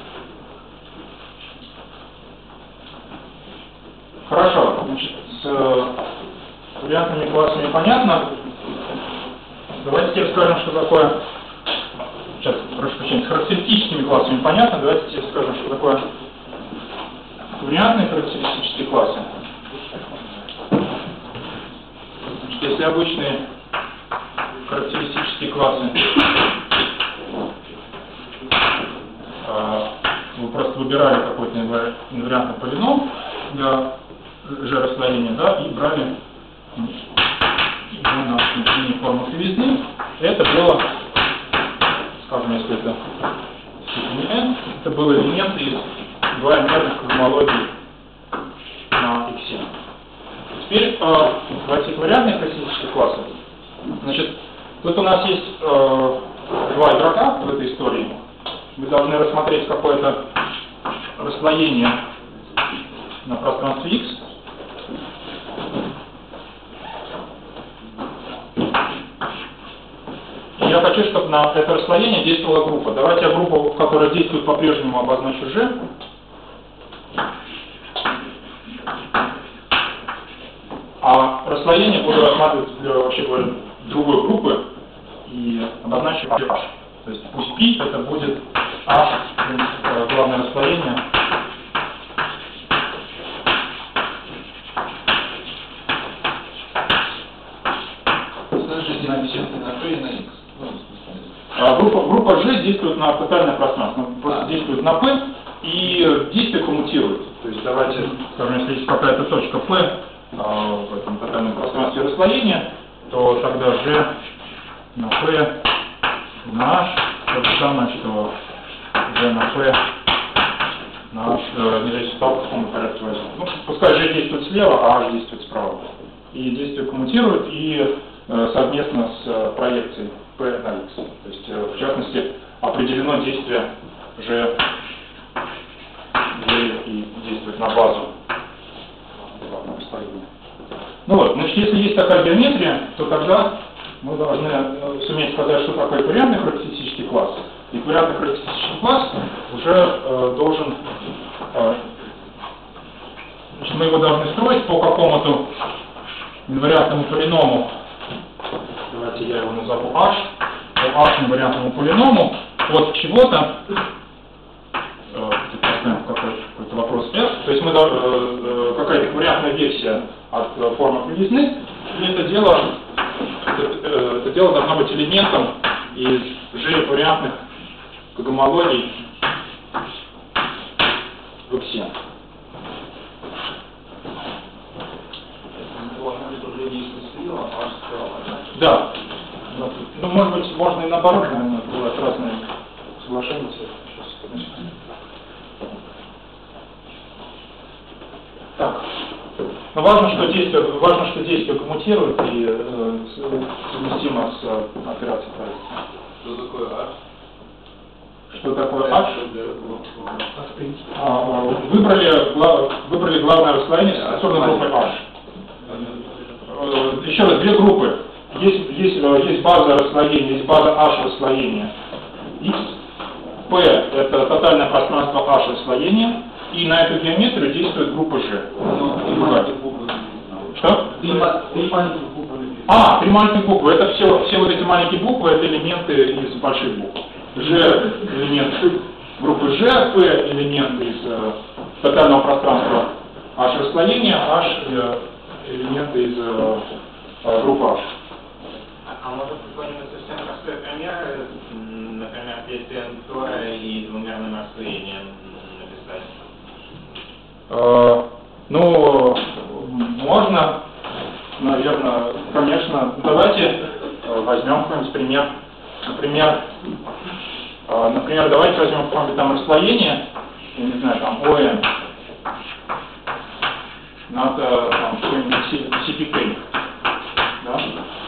Хорошо, значит, с вариантными классами понятно. Давайте теперь скажем, что такое... Сейчас, прошу прощения, с характеристическими классами понятно. Давайте теперь скажем, что такое вариантные характеристические классы. Значит, если обычные характеристические классы вы просто выбирали какой-то инвариантный полином для G-расслоения, да, и брали на линии формы кривизны. Это было, скажем, если это степень n, это был элемент из двоемерных гомологий на x. Теперь давайте к вариантных характеристических классов. Значит, тут у нас есть два игрока в этой истории. Мы должны рассмотреть какое-то расслоение на пространстве x. И я хочу, чтобы на это расслоение действовала группа. Давайте я группу, которая действует по-прежнему, обозначу G. А расслоение буду рассматривать для, вообще говоря, другой группы и обозначу H. То есть пусть P это будет H, главное расслоение. Группа G действует на тотальное пространство, просто действует на P и действие коммутирует. То есть давайте, скажем, если есть какая-то точка P в этом тотальном пространстве расслоения, то тогда G на P на H то же самое, что G на P на H не зависит от того, в каком порядке возьмем. Ну, пускай G действует слева, а H действует справа. И действие коммутирует и совместно с проекцией P на X. То есть, в частности, определено действие G и действует на базу главного расслоения. Ну вот, значит, если есть такая геометрия, то тогда мы должны суметь сказать, что такое эквивалентный характеристический класс. Эквивалентный характеристический класс уже должен... значит, мы его должны строить по какому-то инвариантному полиному. Давайте я его назову H. По H инвариантному полиному от чего-то, поставим какой-то вопрос F, то есть мы какая-то вариантная версия от формы кривизны, и это дело должно быть элементом из G вариантных гомологий в X. Да. Ну, может быть, можно и наоборот, наверное, бывают разные соглашения. Так. Но важно, что действие коммутирует и совместимо с операцией проекции. Что такое H? Что такое H? Выбрали главное расслоение с особенной группой H. Еще раз, две группы. Есть база расслоения, есть база H расслоения X. P это тотальное пространство H расслоения. И на эту геометрию действует группа G. Что? Три маленьких буквы. Это все вот эти маленькие буквы, это элементы из больших букв. G элемент группы G, P элемент из тотального пространства H расслоения, H элементы из группы H. А может какой-нибудь совсем простой пример, например, действие Тора и двумерным расслоением написать? Ну, можно, наверное, конечно. Давайте возьмем какой-нибудь пример. Например, Например, давайте возьмем какое-нибудь там расслоение, я не знаю, там ОН, надо там какой-нибудь CPK, да?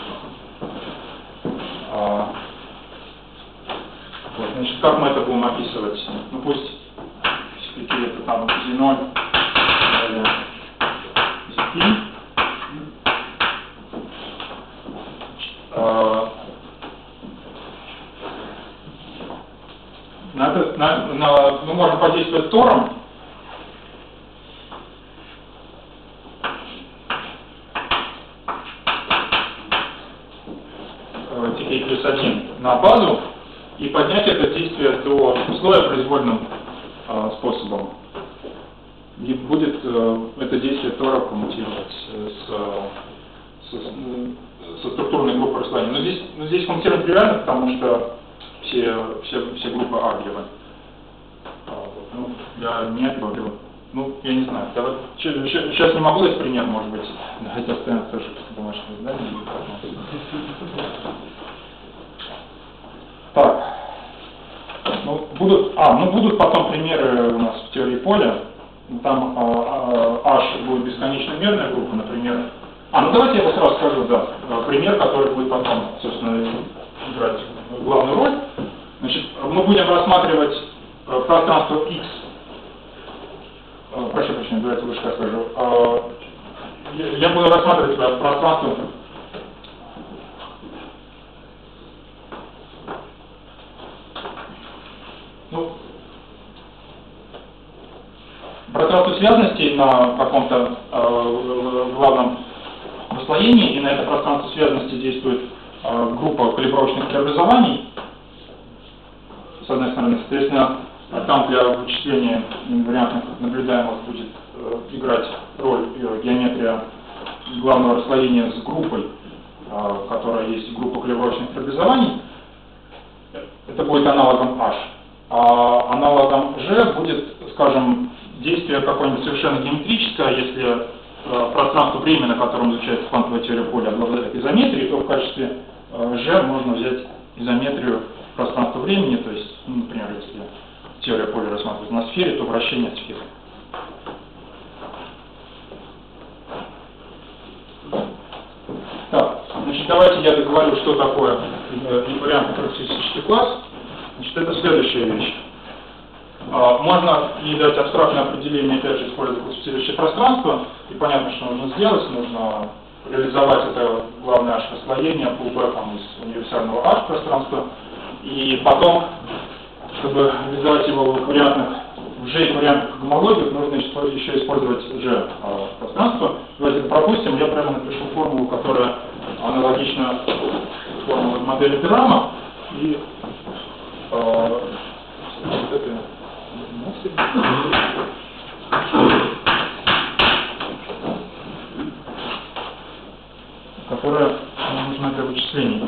Вот, значит, как мы это будем описывать? Ну пусть CPK это там Z0, или ZP. Мы можем подействовать тором. TK плюс 1 на базу и поднять это действие до слоя произвольным способом. И будет это действие тора коммутировать со структурной группой расслоения. Но здесь коммутировать нереально, потому что все группы аргивы. Ну, я не говорю. Ну, я не знаю. Сейчас не могу дать пример, может быть. Давайте оставим тоже домашнее задание. Так. Ну, будут потом примеры у нас в теории поля. Там H будет бесконечно мерная группа, например. Ну давайте я сразу скажу, да. Пример, который будет потом, собственно, играть главную роль. Значит, мы будем рассматривать пространство X. Прошу прощения, давайте лучше я скажу. Я буду рассматривать пространство пространство связностей на каком-то главном расслоении, и на это пространство связности действует группа калибровочных преобразований. С одной стороны, соответственно, там для вычисления инвариантных наблюдаемых будет играть роль геометрия главного расслоения с группой, которая есть группа калибровочных преобразований. Это будет аналогом H. А аналогом G будет, скажем, действие какое-нибудь совершенно геометрическое. Если пространство времени, на котором изучается квантовая теория поля, обладает изометрией, то в качестве G можно взять изометрию пространства времени, то есть, например, если теория поля рассматривается на сфере, то вращение сферы. Так, значит, давайте я договорю, что такое инвариантный характеристический класс. Значит, это следующая вещь. Можно и дать абстрактное определение, опять же, используя классифицирующее пространство, и понятно, что нужно сделать, нужно реализовать это главное H-расслоение pullback'ом из универсального H-пространства, и потом, чтобы реализовать его в G вариантах гомологии, нужно еще использовать G-пространство. Давайте это пропустим, я прямо напишу формулу, которая аналогична формуле модели Дерама, и вот это которая нужна для вычислений.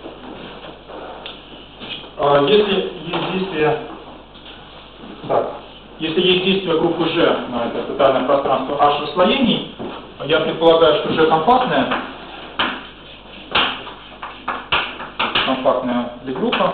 Если есть действие группы G на это тотальное пространство H расслоений, я предполагаю, что G компактная группа,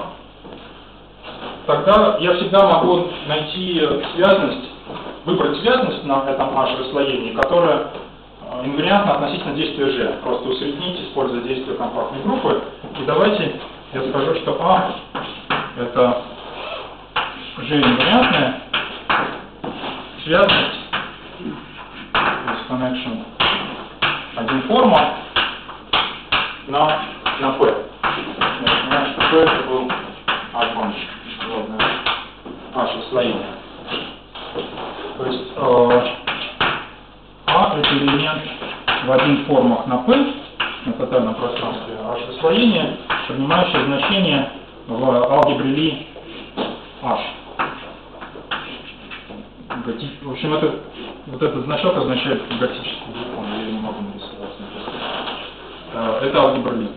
тогда я всегда могу найти связность, выбрать связность на этом H расслоении, которая инвариантна относительно действия G. Просто усреднить, используя действие компактной группы. И давайте я скажу, что A это G инвариантная связность, то есть connection, один форма на P. Напоминаю, что P это был H-бомж, главное H-расслоение. То есть A это элемент в один формах на P, на тотальном пространстве H-расслоения, принимающее значение в алгебре Ли H. В общем, вот этот значок означает готический закон, я ее не могу нарисовать. Это алгебра Ли.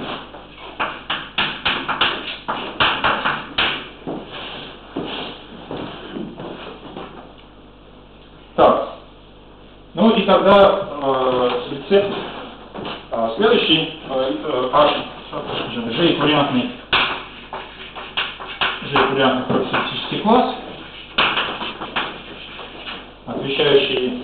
Так, ну и тогда рецепт следующий, G J-вариантный характеристический класс, отвечающий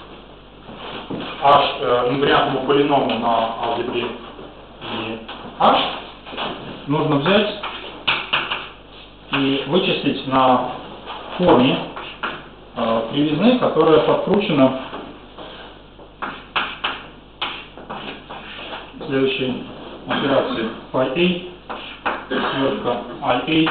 H инвариантному полиному на алгебре и H, нужно взять и вычислить на форме кривизны, которая подкручена следующей операции phi a сверка IA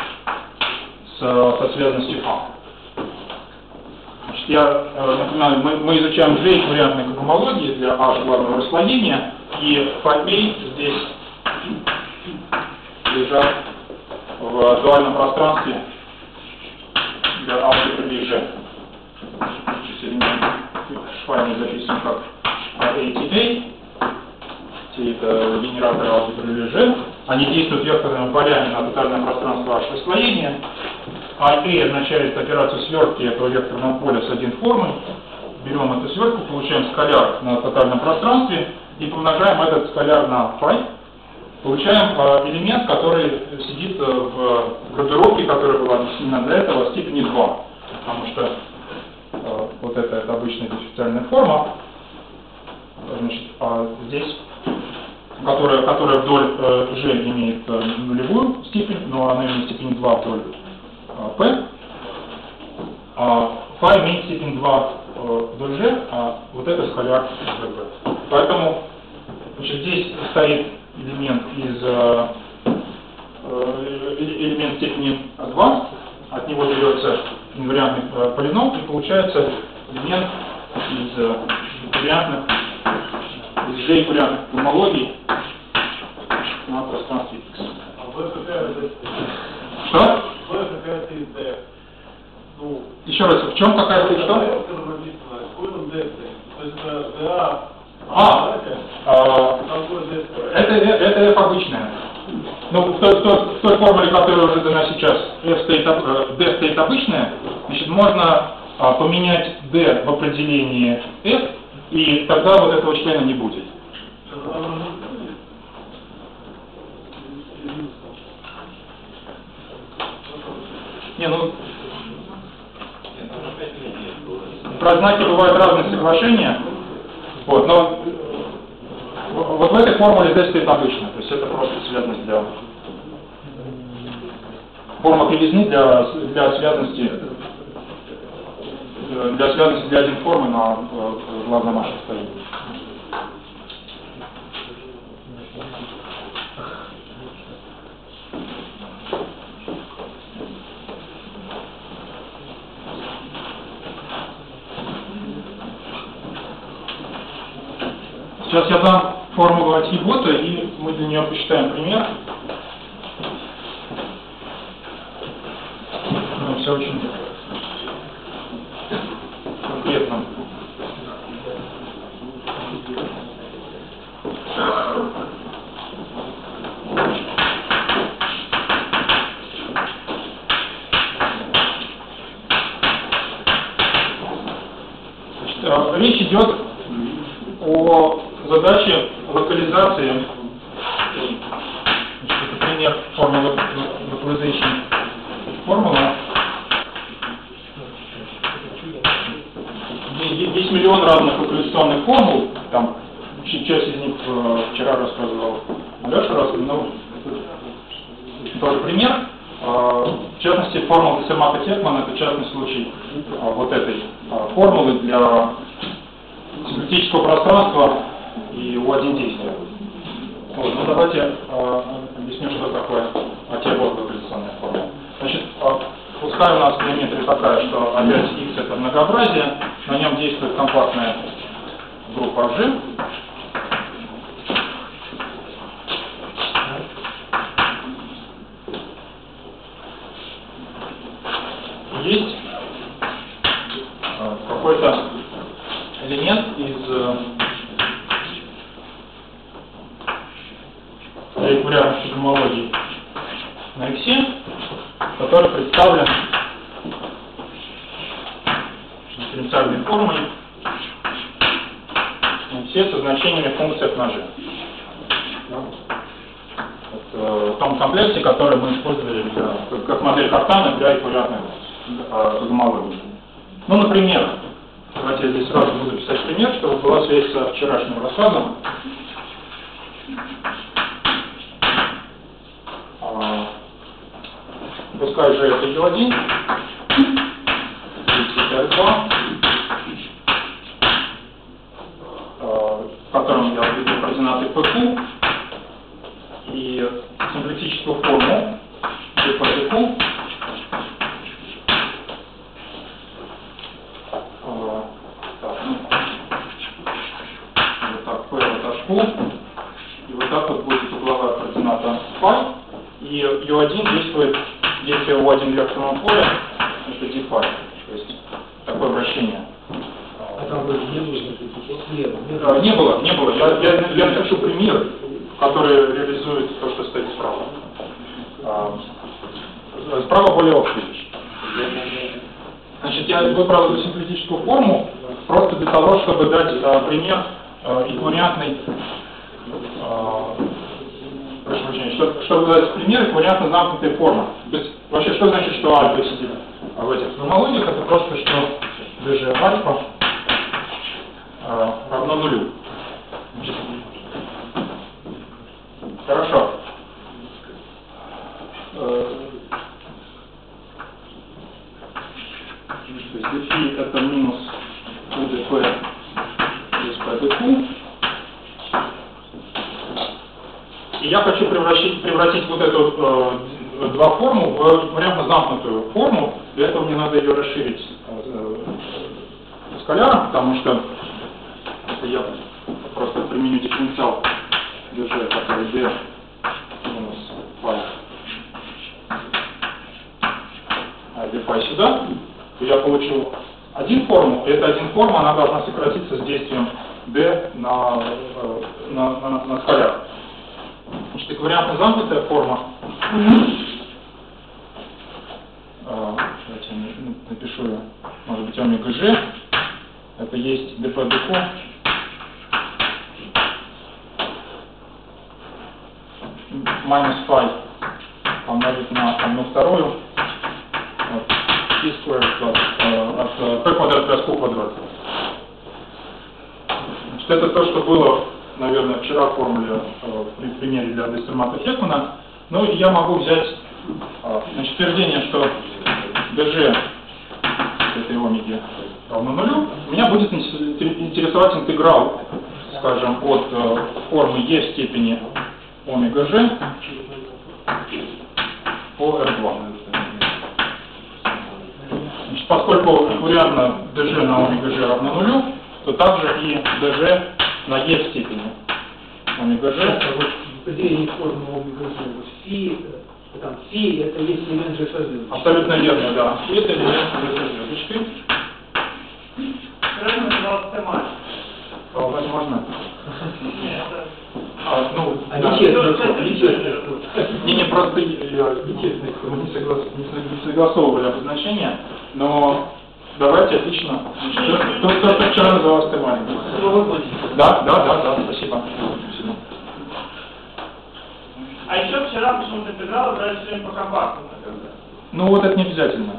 со связанностью A. Значит, я напоминаю, мы изучаем две вариантные гомологии для H главного расслоения, и phi a здесь лежат в дуальном пространстве для алгебры G. Файлы записаны как ATA, это генераторы алгебры G. Они действуют векторными полями на тотальное пространство H расслоения. IA означает операцию свертки этого векторного поля с один формой. Берем эту свертку, получаем скаляр на тотальном пространстве и помножаем этот скаляр на phi. Получаем элемент, который сидит в группировке, которая была объяснена до этого, в степени 2. Потому что вот это обычная дифференциальная форма, значит, здесь, которая вдоль G имеет нулевую степень, но она имеет степень 2 вдоль P, а phi имеет степень 2 вдоль G, а вот это скаляр VP. Поэтому, значит, здесь стоит элемент элемент степени 2, от него берется инвариантный полином, и получается элемент из J-вариантных гомологий на пространстве X. Что? Еще раз, в чем какая-то что? Это F обычная. Ну, в той формуле, которая уже дана сейчас, D стоит обычная, значит, можно поменять D в определении F, и тогда вот этого члена не будет. Не, ну, про знаки бывают разные соглашения, вот, но вот в этой формуле D стоит обычно, то есть это просто связанность для форма кривизны для связанности для один формы на главном H расстоянии. Сейчас я дам формулу от Ебота, и мы для нее посчитаем пример. Ну, все очень конкретно. Значит, речь идет о задаче локализации, значит, это пример формулы localization формула. Есть миллион разных локализационных формул, там часть из них вчера рассказывал Алеша, но тоже пример. В частности, формула Сермака-Техмана — это частный случай вот этой формулы для синтетического пространства и U1 действия. Вот, ну давайте объясню, что такое локализационная формула. Значит, пускай у нас геометрия такая, что опять X это многообразие, на нем действует компактная группа G. Есть какой-то элемент из регулярных гомологий на X, который представлен дифференциальной формой все со значениями функции от на G. в том комплекте, который мы использовали как модель Картана для эквивалентной гомологии. Ну, например, давайте я здесь сразу буду писать пример, чтобы была связь со вчерашним рассказом. Пускай же это U1, это R2, в котором я введу координаты PQ и симплектическую форму PQ. Вот так, P вот H, и вот так вот будет угловая координата phi, и U1 действует, действие U1 в векторном поле, это d phi, то есть такое вращение. Не было. Я напишу пример, который реализует то, что стоит справа. Справа более общий. Значит, я выбрал эту симплетическую форму просто для того, чтобы дать пример эквивалентной, прошу прощения, чтобы дать пример эквивалентно замкнутой формы. Вообще, что значит, что альфа сидит в этих гомологиях? Это просто, что dg альфа равно нулю. Хорошо. То есть dφ это минус udp плюс pdq. И я хочу превратить вот эту два форму в вариантно замкнутую форму. Для этого мне надо ее расширить скаляром, потому что это я просто применю дифференциал dg, который d минус phi, а d phi сюда, то я получу один форму, и эта один форма, она должна сократиться с действием d на скаляр. Значит, эквивалентно замкнутая форма, давайте я напишу ее, может быть, омега g, это есть dp минус phi помножить на 1/2 t square от p квадрат плюс q квадрат. Значит, это то, что было, наверное, вчера в формуле при примере для Дестермата-Хекмана. Ну и я могу взять значит, утверждение, что dg этой омеги равно нулю. Меня будет интересовать интеграл, скажем, от формы e в степени омега g по R2. Значит, поскольку эквивалентно dg на омега g равно нулю, то также и dg на e в степени омега g. В определении формы омега g, там фи это есть элемент g со звездочкой. Абсолютно верно, да. Фи это элемент g со звездочкой. Правильно называлось тематик. Возможно. Не, просто не согласовывали обозначение, но давайте, отлично. То, что вчера называлось тематик. Да, спасибо. А еще вчера почему-то интегралы брали все время по компактному. Ну вот это не обязательно.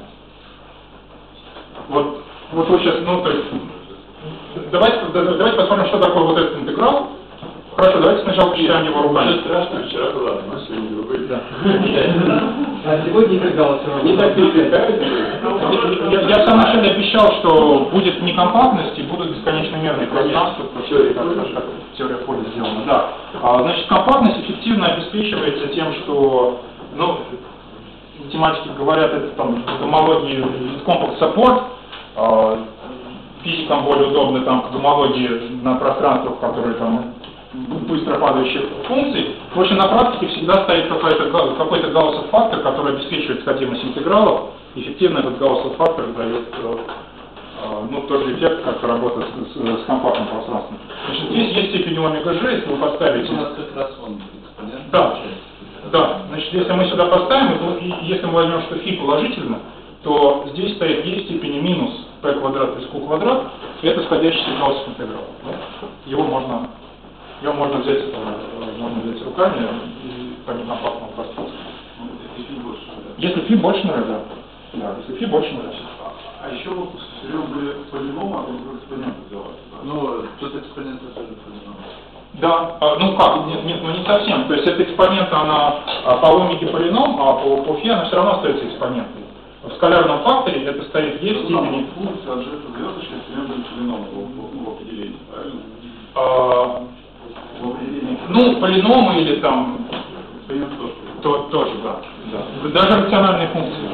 Вот вы сейчас, то есть, давайте посмотрим, что такое вот этот интеграл. Хорошо, давайте сначала почитаем его руками. Страшно, вчера была, но сегодня другой. Да. А сегодня интеграл все равно. Не так перекликается. Я в самом начале обещал, что будет некомпактность и будут бесконечномерные пространства, как теория поля сделана. Да. Значит, компактность эффективно обеспечивается тем, что, математики говорят, это там гомологии complex support, физикам более удобны там гомологии на пространствах, которые там быстро падающих функций. В общем, на практике всегда стоит какой-то гауссов фактор, который обеспечивает сходимость интегралов. Эффективно этот гауссов фактор дает тот же эффект, как работа с компактным пространством. Значит, здесь есть степень омега g, если вы поставите... У нас как раз он экспонент. Да. Значит, если мы сюда поставим, и если мы возьмем, что φ положительно, то здесь стоит e в степени минус p квадрат плюс q квадрат, и это сходящийся гауссов интеграл. Его можно взять руками по некомпактному пространству. Если больше. Если фи больше нуля, да. Да, если фи больше нуля. А еще вот все время были полиномы, а потом экспоненты взялась. Ну, тут экспоненты тоже полиномы. Да, ну как, не совсем. То есть эта экспонента, она по логике полином, а по фи она все равно остается экспонентой. В скалярном факторе это стоит e в степени. Функция от звездочки все время были полиномы в определении, правильно? В определении. Ну, полиномы или там Экспонент тоже. тоже, да. Даже рациональные функции.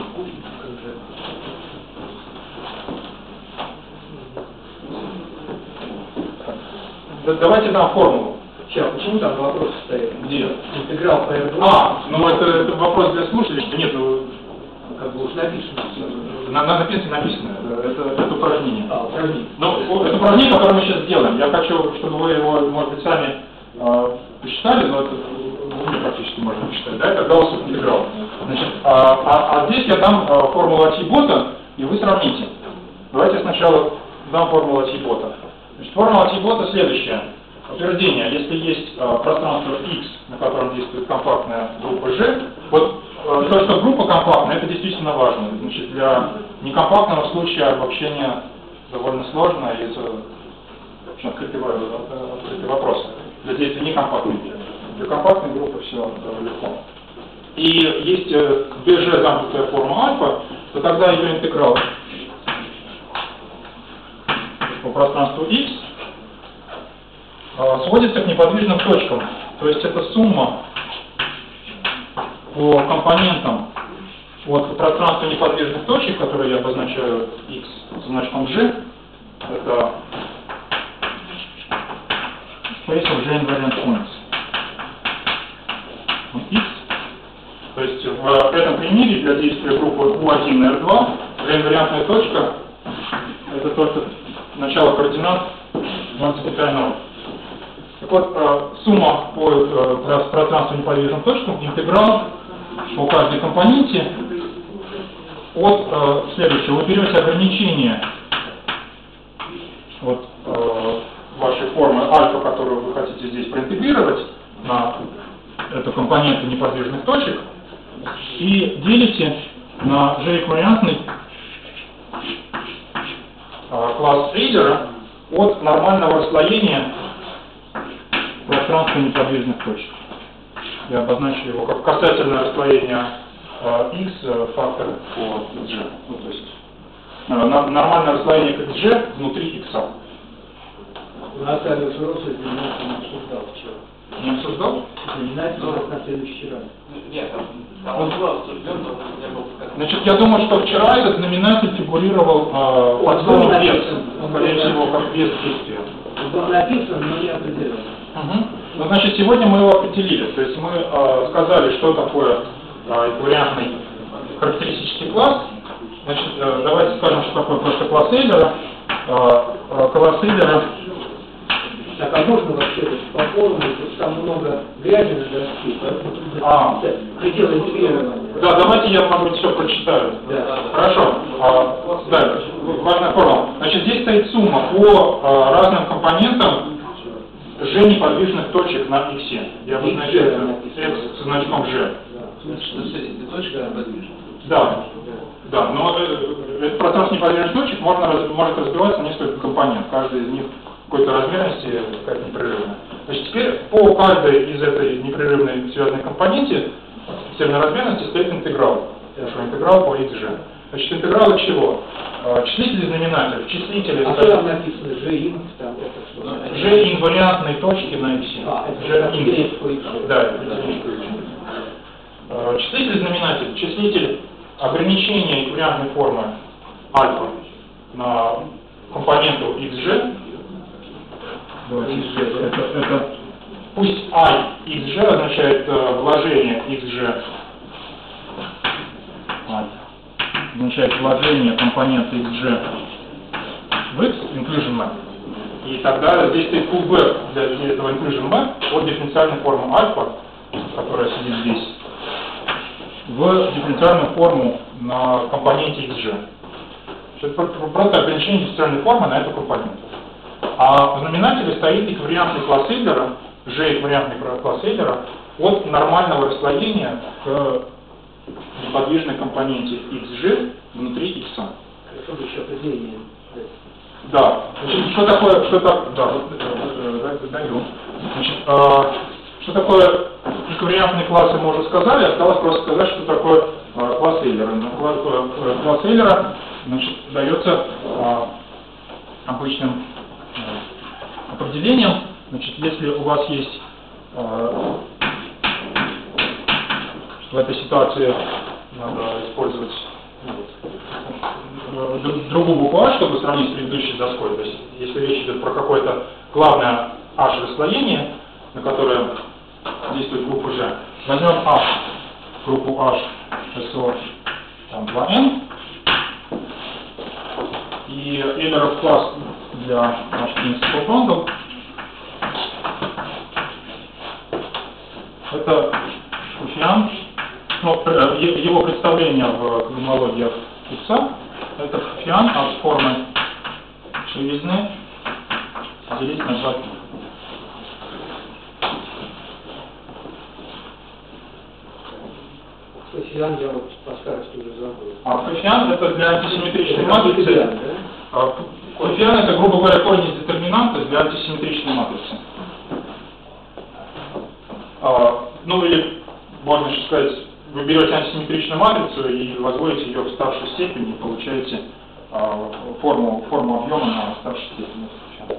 Давайте дам формулу. Сейчас, почему там вопрос стоит? Где? Интеграл по R2. Ну это вопрос для слушателей. Нет, ну, Как бы уж написано. написано. Это упражнение. Упражнение. Ну, это упражнение, которое мы сейчас сделаем. Я хочу, чтобы вы его, может быть, сами посчитали, но это вы практически можно посчитать. Да, это гауссов интеграл. Значит, здесь я дам формулу от бота, и вы сравните. Давайте сначала дам формулу от бота. Значит, формула от бота следующая. Утверждение, если есть пространство X, на котором действует компактная группа G, вот то, что группа компактная, это действительно важно. Значит, для некомпактного случая обобщение довольно сложно, и это открытый вопрос. Для действия некомпактной. Для компактной группы все легко. И есть BG замкнутая форма альфа, то тогда ее интеграл по пространству X сводится к неподвижным точкам. То есть это сумма по компонентам от пространства неподвижных точек, которые я обозначаю X со значком G, это space of G invariant points. X. То есть в этом примере для действия группы U1 на R2 G-инвариантная точка это только начало координат 0,0. Так вот, сумма по пространству неподвижным точкам, интеграл по каждой компоненте от следующего. Вы берете ограничение от вашей формы альфа, которую вы хотите здесь проинтегрировать на эту компоненту неподвижных точек, и делите на G-эквивалентный класс Эйлера от нормального расслоения пространства неподвижных точек. Я обозначу его как касательное расслоение x фактор по g. Ну, то есть нормальное расслоение как g внутри x. У нас Алекс Росс не обсуждал вчера. Не обсуждал? Знаменатель на следующий раз. Нет, там он был обсужден, но не был сказан. Значит, я думаю, что вчера этот знаменатель фигурировал под словом вес. Скорее всего, как вес действия. Был написан, но не определен. Ну, значит, сегодня мы его определили. То есть мы сказали, что такое эквивалентный характеристический класс. Значит, давайте скажем, что такое просто класс Эйлера. Класс Эйлера. Так, а можно вообще по формуле, потому что там много грязи на доске, поэтому пределы интегрирования. Да, давайте я, может быть, все прочитаю. Да. Хорошо. Да, важная формула. Значит, здесь стоит сумма по разным компонентам G неподвижных точек на X. Я обозначаю X со значком G. Что все эти точки неподвижны. Да. Да, но этот процесс неподвижных точек может разбиваться на несколько компонент. Каждый из них какой-то размерности какая-то непрерывная. Значит, теперь по каждой из этой непрерывной связанной компоненте сильной размерности стоит интеграл. Хорошо, интеграл по xg. Значит, интеграл от чего? Числитель и знаменатель. В числителе А что там написано? G-int, там это что? G инвариантные точки на x. Это G-int. по X. Да, это числитель и знаменатель. Числитель ограничения эквивалентной формы альфа на компоненту xg. Это пусть I xg означает вложение xg, означает вложение компонента xg в x, inclusion map. И тогда здесь стоит pullback для этого inclusion map от дифференциальной формы альфа, которая сидит здесь, в дифференциальную форму на компоненте xg. Это просто ограничение дифференциальной формы на эту компоненту. А в знаменателе стоит эквивалентный класс Эйлера, G эквивалентный класс Эйлера, от нормального расслоения к неподвижной компоненте xg внутри x. Хорошо бы еще определение. Да. Значит, что такое, да, вот, даю. Значит, что такое эквивалентные классы мы уже сказали, осталось просто сказать, что такое класс Эйлера. Класс Эйлера, значит, дается обычным определением. Значит, если у вас есть в этой ситуации надо использовать другую букву А, чтобы сравнить с предыдущей доской. То есть, если речь идет про какое-то главное H расслоение, на которое действует группа G, возьмем H, группу H, SO, там 2N, и Эйлеров класс для H principal bundle это коэффициент, его представление в гомологиях X, это коэффициент от формы шевизны делить на 2π. Коэффициент я вот по старости уже забыл. Коэффициент это для антисимметричной матрицы. Коэффициент это, грубо говоря, корень из детерминанта для антисимметричной матрицы. Ну или, можно еще сказать, вы берете антисимметричную матрицу и возводите ее в старшую степень и получаете форму объема на старшей степени.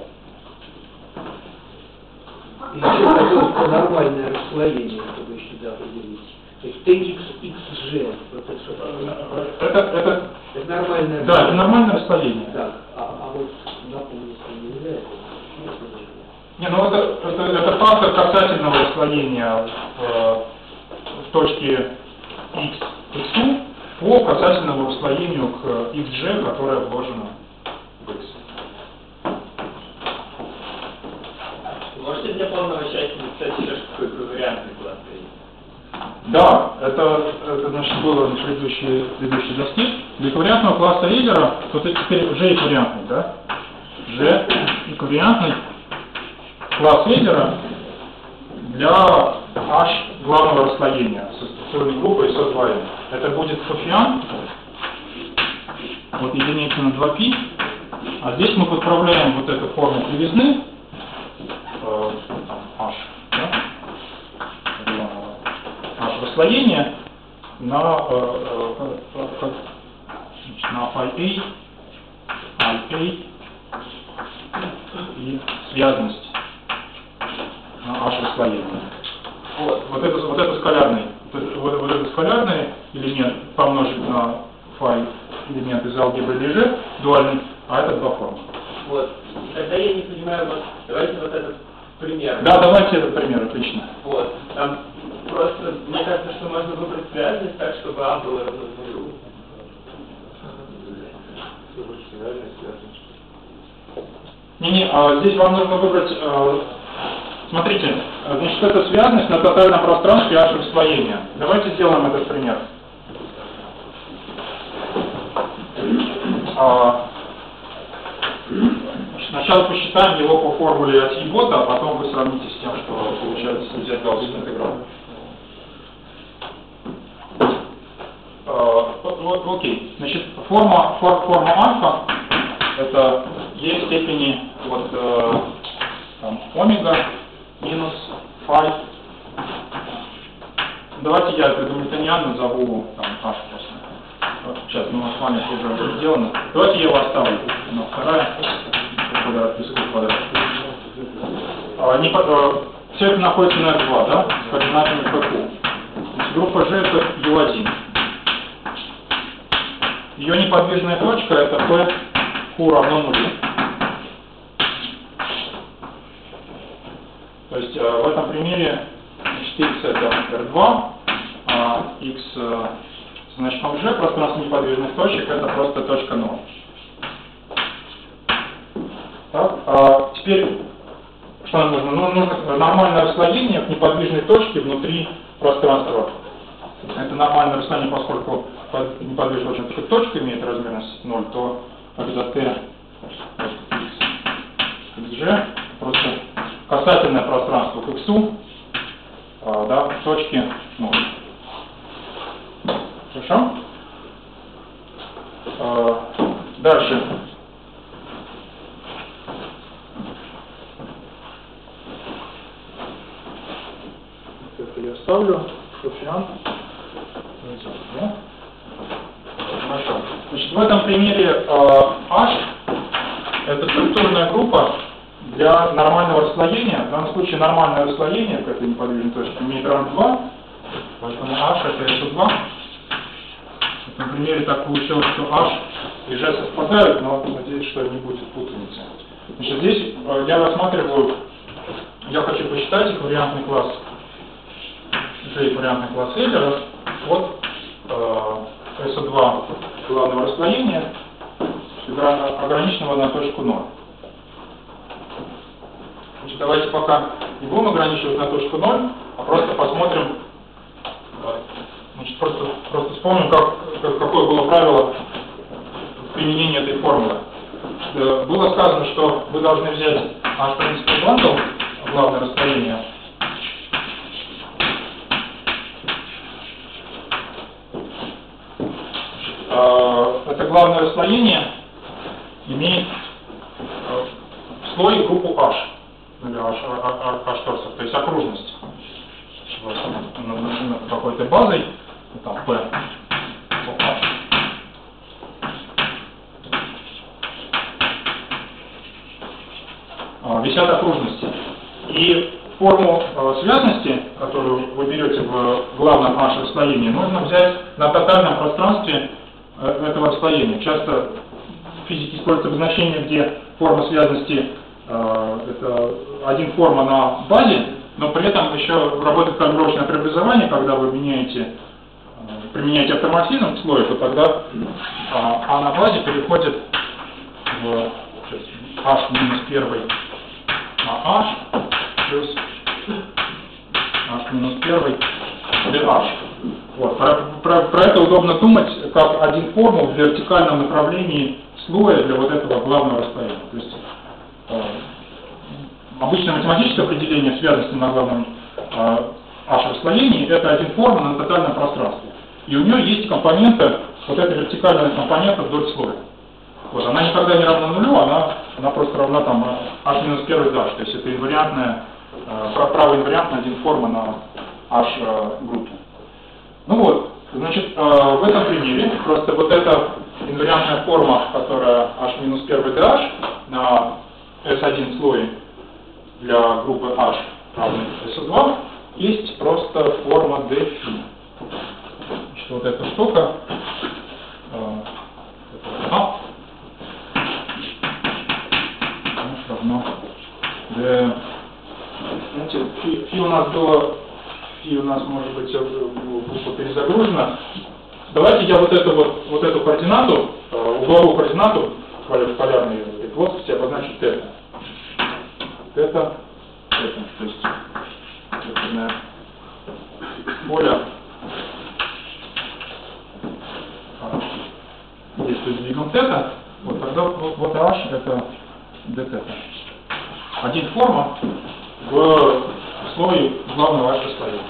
И еще какое-то нормальное расслоение, чтобы еще сюда определить. То есть TXXG, вот это нормальное. Да, это нормальное расслоение. Так, а вот напомните, не является. Не, ну это фактор касательного расслоения в точке x к x по касательному расслоению к xg, которое вложено в x. Можете для полного счастья написать еще какой вариантный класс? Да, это значит, было на предыдущей доске. Для эквивалентного класса Эйлера, то теперь G эквивалентный, да? G эквивалентный класс Эйлера для H главного расслоения со структурной группой SO2N. Это будет коэффициент вот единицы на 2π, а здесь мы подправляем вот эту форму кривизны H, да? H расслоение на IA и связность на H расслоение. Вот это скалярный элемент помножить на фай элемент из алгебры Леже, дуальный, а это два формы. Вот. Тогда я не понимаю, вот, давайте вот этот пример. Да, давайте этот пример, отлично. Вот. Там просто, мне кажется, что можно выбрать связность так, чтобы А было равно нулю. Здесь вам нужно выбрать, смотрите, значит, это связность на тотальном пространстве H расслоения. Давайте сделаем этот пример. Сначала посчитаем его по формуле от Ебота, а потом вы сравните с тем, что получается взять гаусский интеграл. Окей. Значит, форма альфа это e в степени вот там, омега минус фай. Давайте я это гамильтониан назову там h просто. Вот, сейчас мы с вами уже сделано. Давайте я его оставлю. Но вторая квадрат плюс квадрат. Все это находится на R2, да? С координатами PQ. Группа G это U1. Ее неподвижная точка это P Q равно нулю. То есть в этом примере x это R2, а x с значком G, пространство неподвижных точек, это просто точка 0. Так, теперь что нам нужно? Ну, нужно нормальное расслоение в неподвижной точке внутри пространства. Это нормальное расстояние, поскольку неподвижная точка имеет размерность 0, то когда t xg просто касательное пространство к x, да, точки 0. Хорошо? Дальше. Это я ставлю. Коэффициент. Да? Хорошо. Значит, в этом примере H это структурная группа для нормального расслоения. В данном случае нормальное расслоение к этой неподвижной точке имеет ранг 2. Поэтому H это SO2. На примере так получилось, что H и G совпадают, но надеюсь, что не будет путаницы. Значит, здесь я рассматриваю, я хочу посчитать их вариантный класс G и вариантный класс Эйлера от SO2 главного расслоения, ограниченного на точку 0. Значит, давайте пока не будем ограничивать на точку 0, а просто посмотрим, значит, просто вспомним, какое было правило применения этой формулы. Было сказано, что вы должны взять H' квантом, главное расстояние, это главное расслоение имеет слой группу H, или H торсов, то есть окружность. Какой-то базой, там P, H. Висят окружности. И форму связности, которую вы берете в главном H расслоении, нужно взять на тотальном пространстве этого расслоения. Часто в физике используется обозначение, где форма связности это один форма на базе, но при этом еще работает калибровочное преобразование, когда вы применяете автоматизм к слою, то тогда А на базе переходит в H минус 1 на H плюс H минус 1 DH. Вот. Про это удобно думать как один формул в вертикальном направлении слоя для вот этого главного расстояния. То есть обычное математическое определение связности на главном H расслоении это один формул на тотальном пространстве. И у нее есть компонента, вот эта вертикальная компонента вдоль слоя. Вот, она никогда не равна нулю, она просто равна там H минус 1 DH. То есть это инвариантная, правоинвариантная один форма на H группе. Ну вот, значит, в этом примере просто вот эта инвариантная форма, которая H минус 1 DH на S1 слое для группы H равной SO2, есть просто форма dφ. Значит, вот эта штука, равно d. Знаете, фи у нас было, фи у нас может быть группа перезагружена. Давайте я вот эту координату, угловую координату полярной этой плоскости обозначу θ. Θ, то есть векторное поле. Если сдвинем θ, вот тогда вот h это dθ. Один форма в слое главного H расстояния.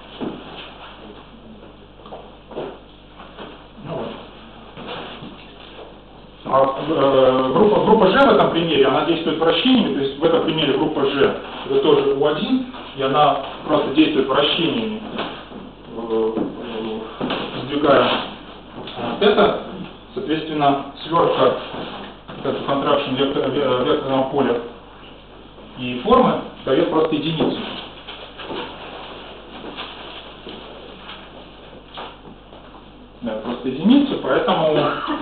Ну вот. Группа G в этом примере, она действует вращениями, то есть в этом примере группа G это тоже U1, и она просто действует вращениями, сдвигая θ, соответственно, сверка вот эту контракшн векторного поля и формы дает просто единицу. Да, просто единицу, поэтому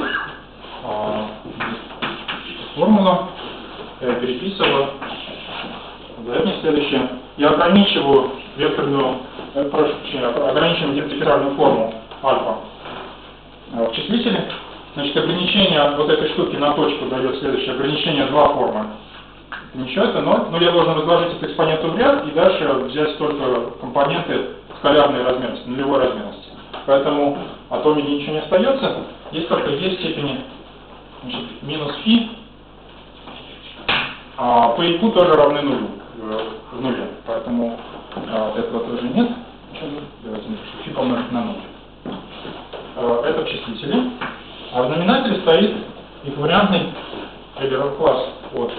формула я переписывала. Дает мне следующее. Я ограничиваю векторную, прошу прощения, ограничиваю дифференциальную форму альфа в числителе. Значит, ограничение вот этой штуки на точку дает следующее. Ограничение 2 формы. Ничего, это 0. Но я должен разложить эту экспоненту в ряд и дальше взять только компоненты скалярной размерности, нулевой размерности. Поэтому от омеги ничего не остается. Есть только e в степени, значит, минус φ. А по q тоже равны нулю. в нуле. Поэтому этого тоже нет. Давайте напишу фи помножить на 0. Это в числителе. А в знаменателе стоит эквивалентный Эйлеров-класс от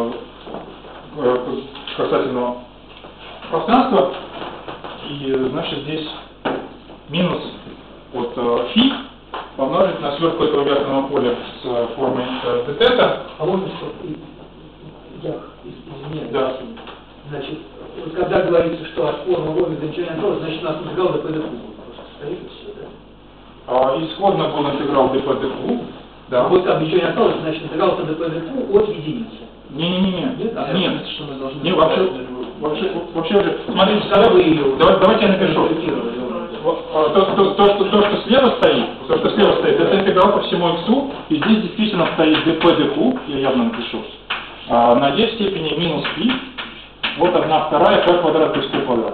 касательного пространства. И значит здесь минус от фи помножить на сверху этого векторного поля с формой ДТ. А можно я извиняюсь? Да. Значит, вот когда говорится, что от формы ровно до ничего не тоже, значит, у нас интеграл до ПДК будет просто стоит и все, да? Исходно был интеграл ДПДК. Да. Вот там ничего не осталось, значит, интеграл по ДПДК от единицы. Не-не-не. Нет, Нет. Что мы должны... Не, вообще же, смотрите, Когда вы ее... давайте я напишу. То, что слева стоит, это интеграл по всему x, и здесь действительно стоит dpdq, я явно напишу, на e в степени минус π, вот 1/2 p квадрат плюс q квадрат.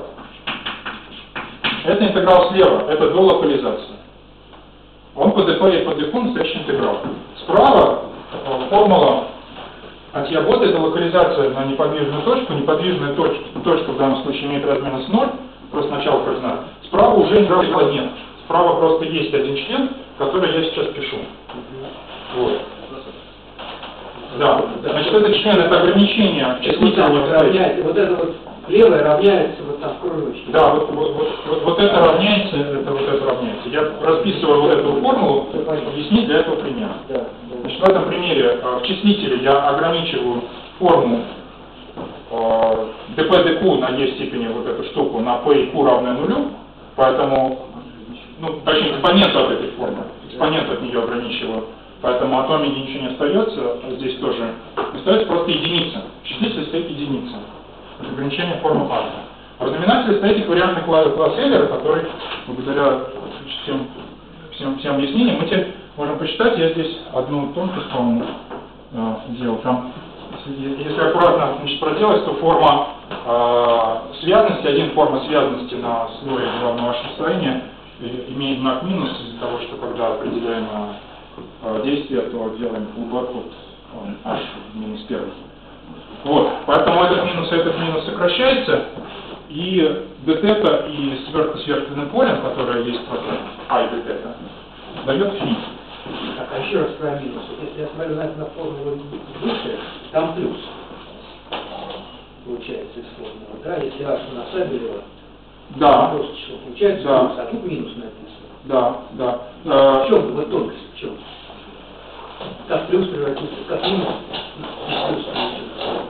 Это интеграл слева, это до локализации. Он по dp и по dq настоящий интеграл. Справа формула от Ябода — это локализация на неподвижную точку. Неподвижная точка в данном случае имеет размер с 0, просто начало координат. Справа уже интеграла нет. Справа просто есть один член, который я сейчас пишу. Вот. Да. Значит, этот член — это ограничение числительного. Вот это вот левое равняется вот там в кружочке. Да, вот это равняется, это равняется. Я расписываю вот эту формулу, объяснить для этого примера. Значит, в этом примере в числителе я ограничиваю форму dpdq на e степени вот эту штуку на p и q равное нулю, поэтому, точнее, экспоненту от этой формы, экспоненту от нее ограничиваю, поэтому от омеги ничего не остается, а здесь тоже остается просто единица. В числителе стоит единица. Ограничение формы арта. А в знаменателе стоит эквивалентный класс Эйлера, который, благодаря всем объяснениям, мы теперь можем посчитать. Я здесь одну тонкость, по-моему, делал. Там, если аккуратно проделать, то форма связности, один форма связности на слое главного вашего строения имеет знак минус из-за того, что когда определяем действие, то делаем фулбэк от h минус 1. Вот, поэтому этот минус сокращается, и ДТ и сверху полем, которое есть просто I ДТ, дает фи. А еще раз про минус. Если я смотрю на формулу выше, там плюс получается из формулы, да? Если h у нас Абелева, Да. просто число получается Да. плюс, а тут минус написано. Да. В чем вот тонкость? В чем? Как плюс превратится, как минус в плюс превратится.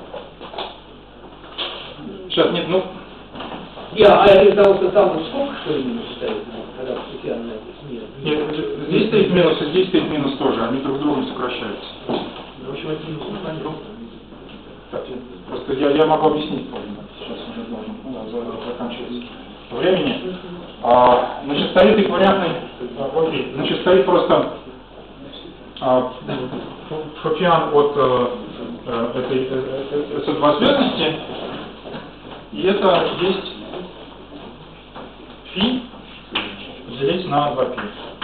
Сейчас, нет, А это из-за того, что там вот сколько, что ли, минус стоит, когда постоянно нет? нет, здесь стоит минус, и здесь стоит минус тоже, они друг с другом сокращаются. В общем, это минус понятно. Кстати, просто я могу объяснить позже. Сейчас уже должен заканчиваться времени. Значит, стоит эквивалентный, значит, стоит просто фофиан от этой S2 связности, и это есть фи делить на 2π.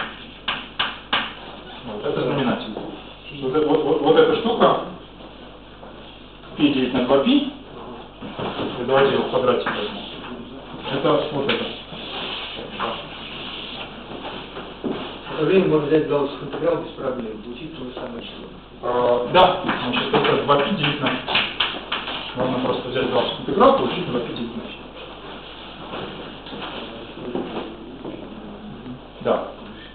Вот, это знаменатель. Вот эта штука π делить на 2π, и давайте его в квадрате возьмем. Это вот это. В это время можно взять гаусский интеграл без проблем, получить то же самое число. Да, значит, это 2π делить на... Можно просто взять гаусский интеграл, получить 2π делить на φ. Да.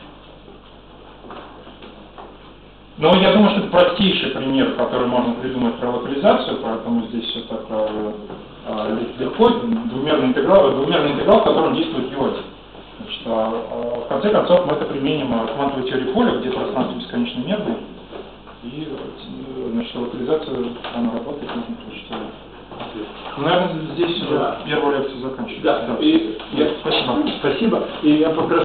Но я думаю, что это простейший пример, который можно придумать про локализацию, поэтому здесь все так легко. Двумерный интеграл, в котором действует йод. Значит, в конце концов мы это применим к квантовой теории поля, где пространство бесконечно мерное, и значит, локализация она работает, можно получить ответ. Наверное, здесь первую лекцию заканчивается. Да. И Спасибо. И я попрошу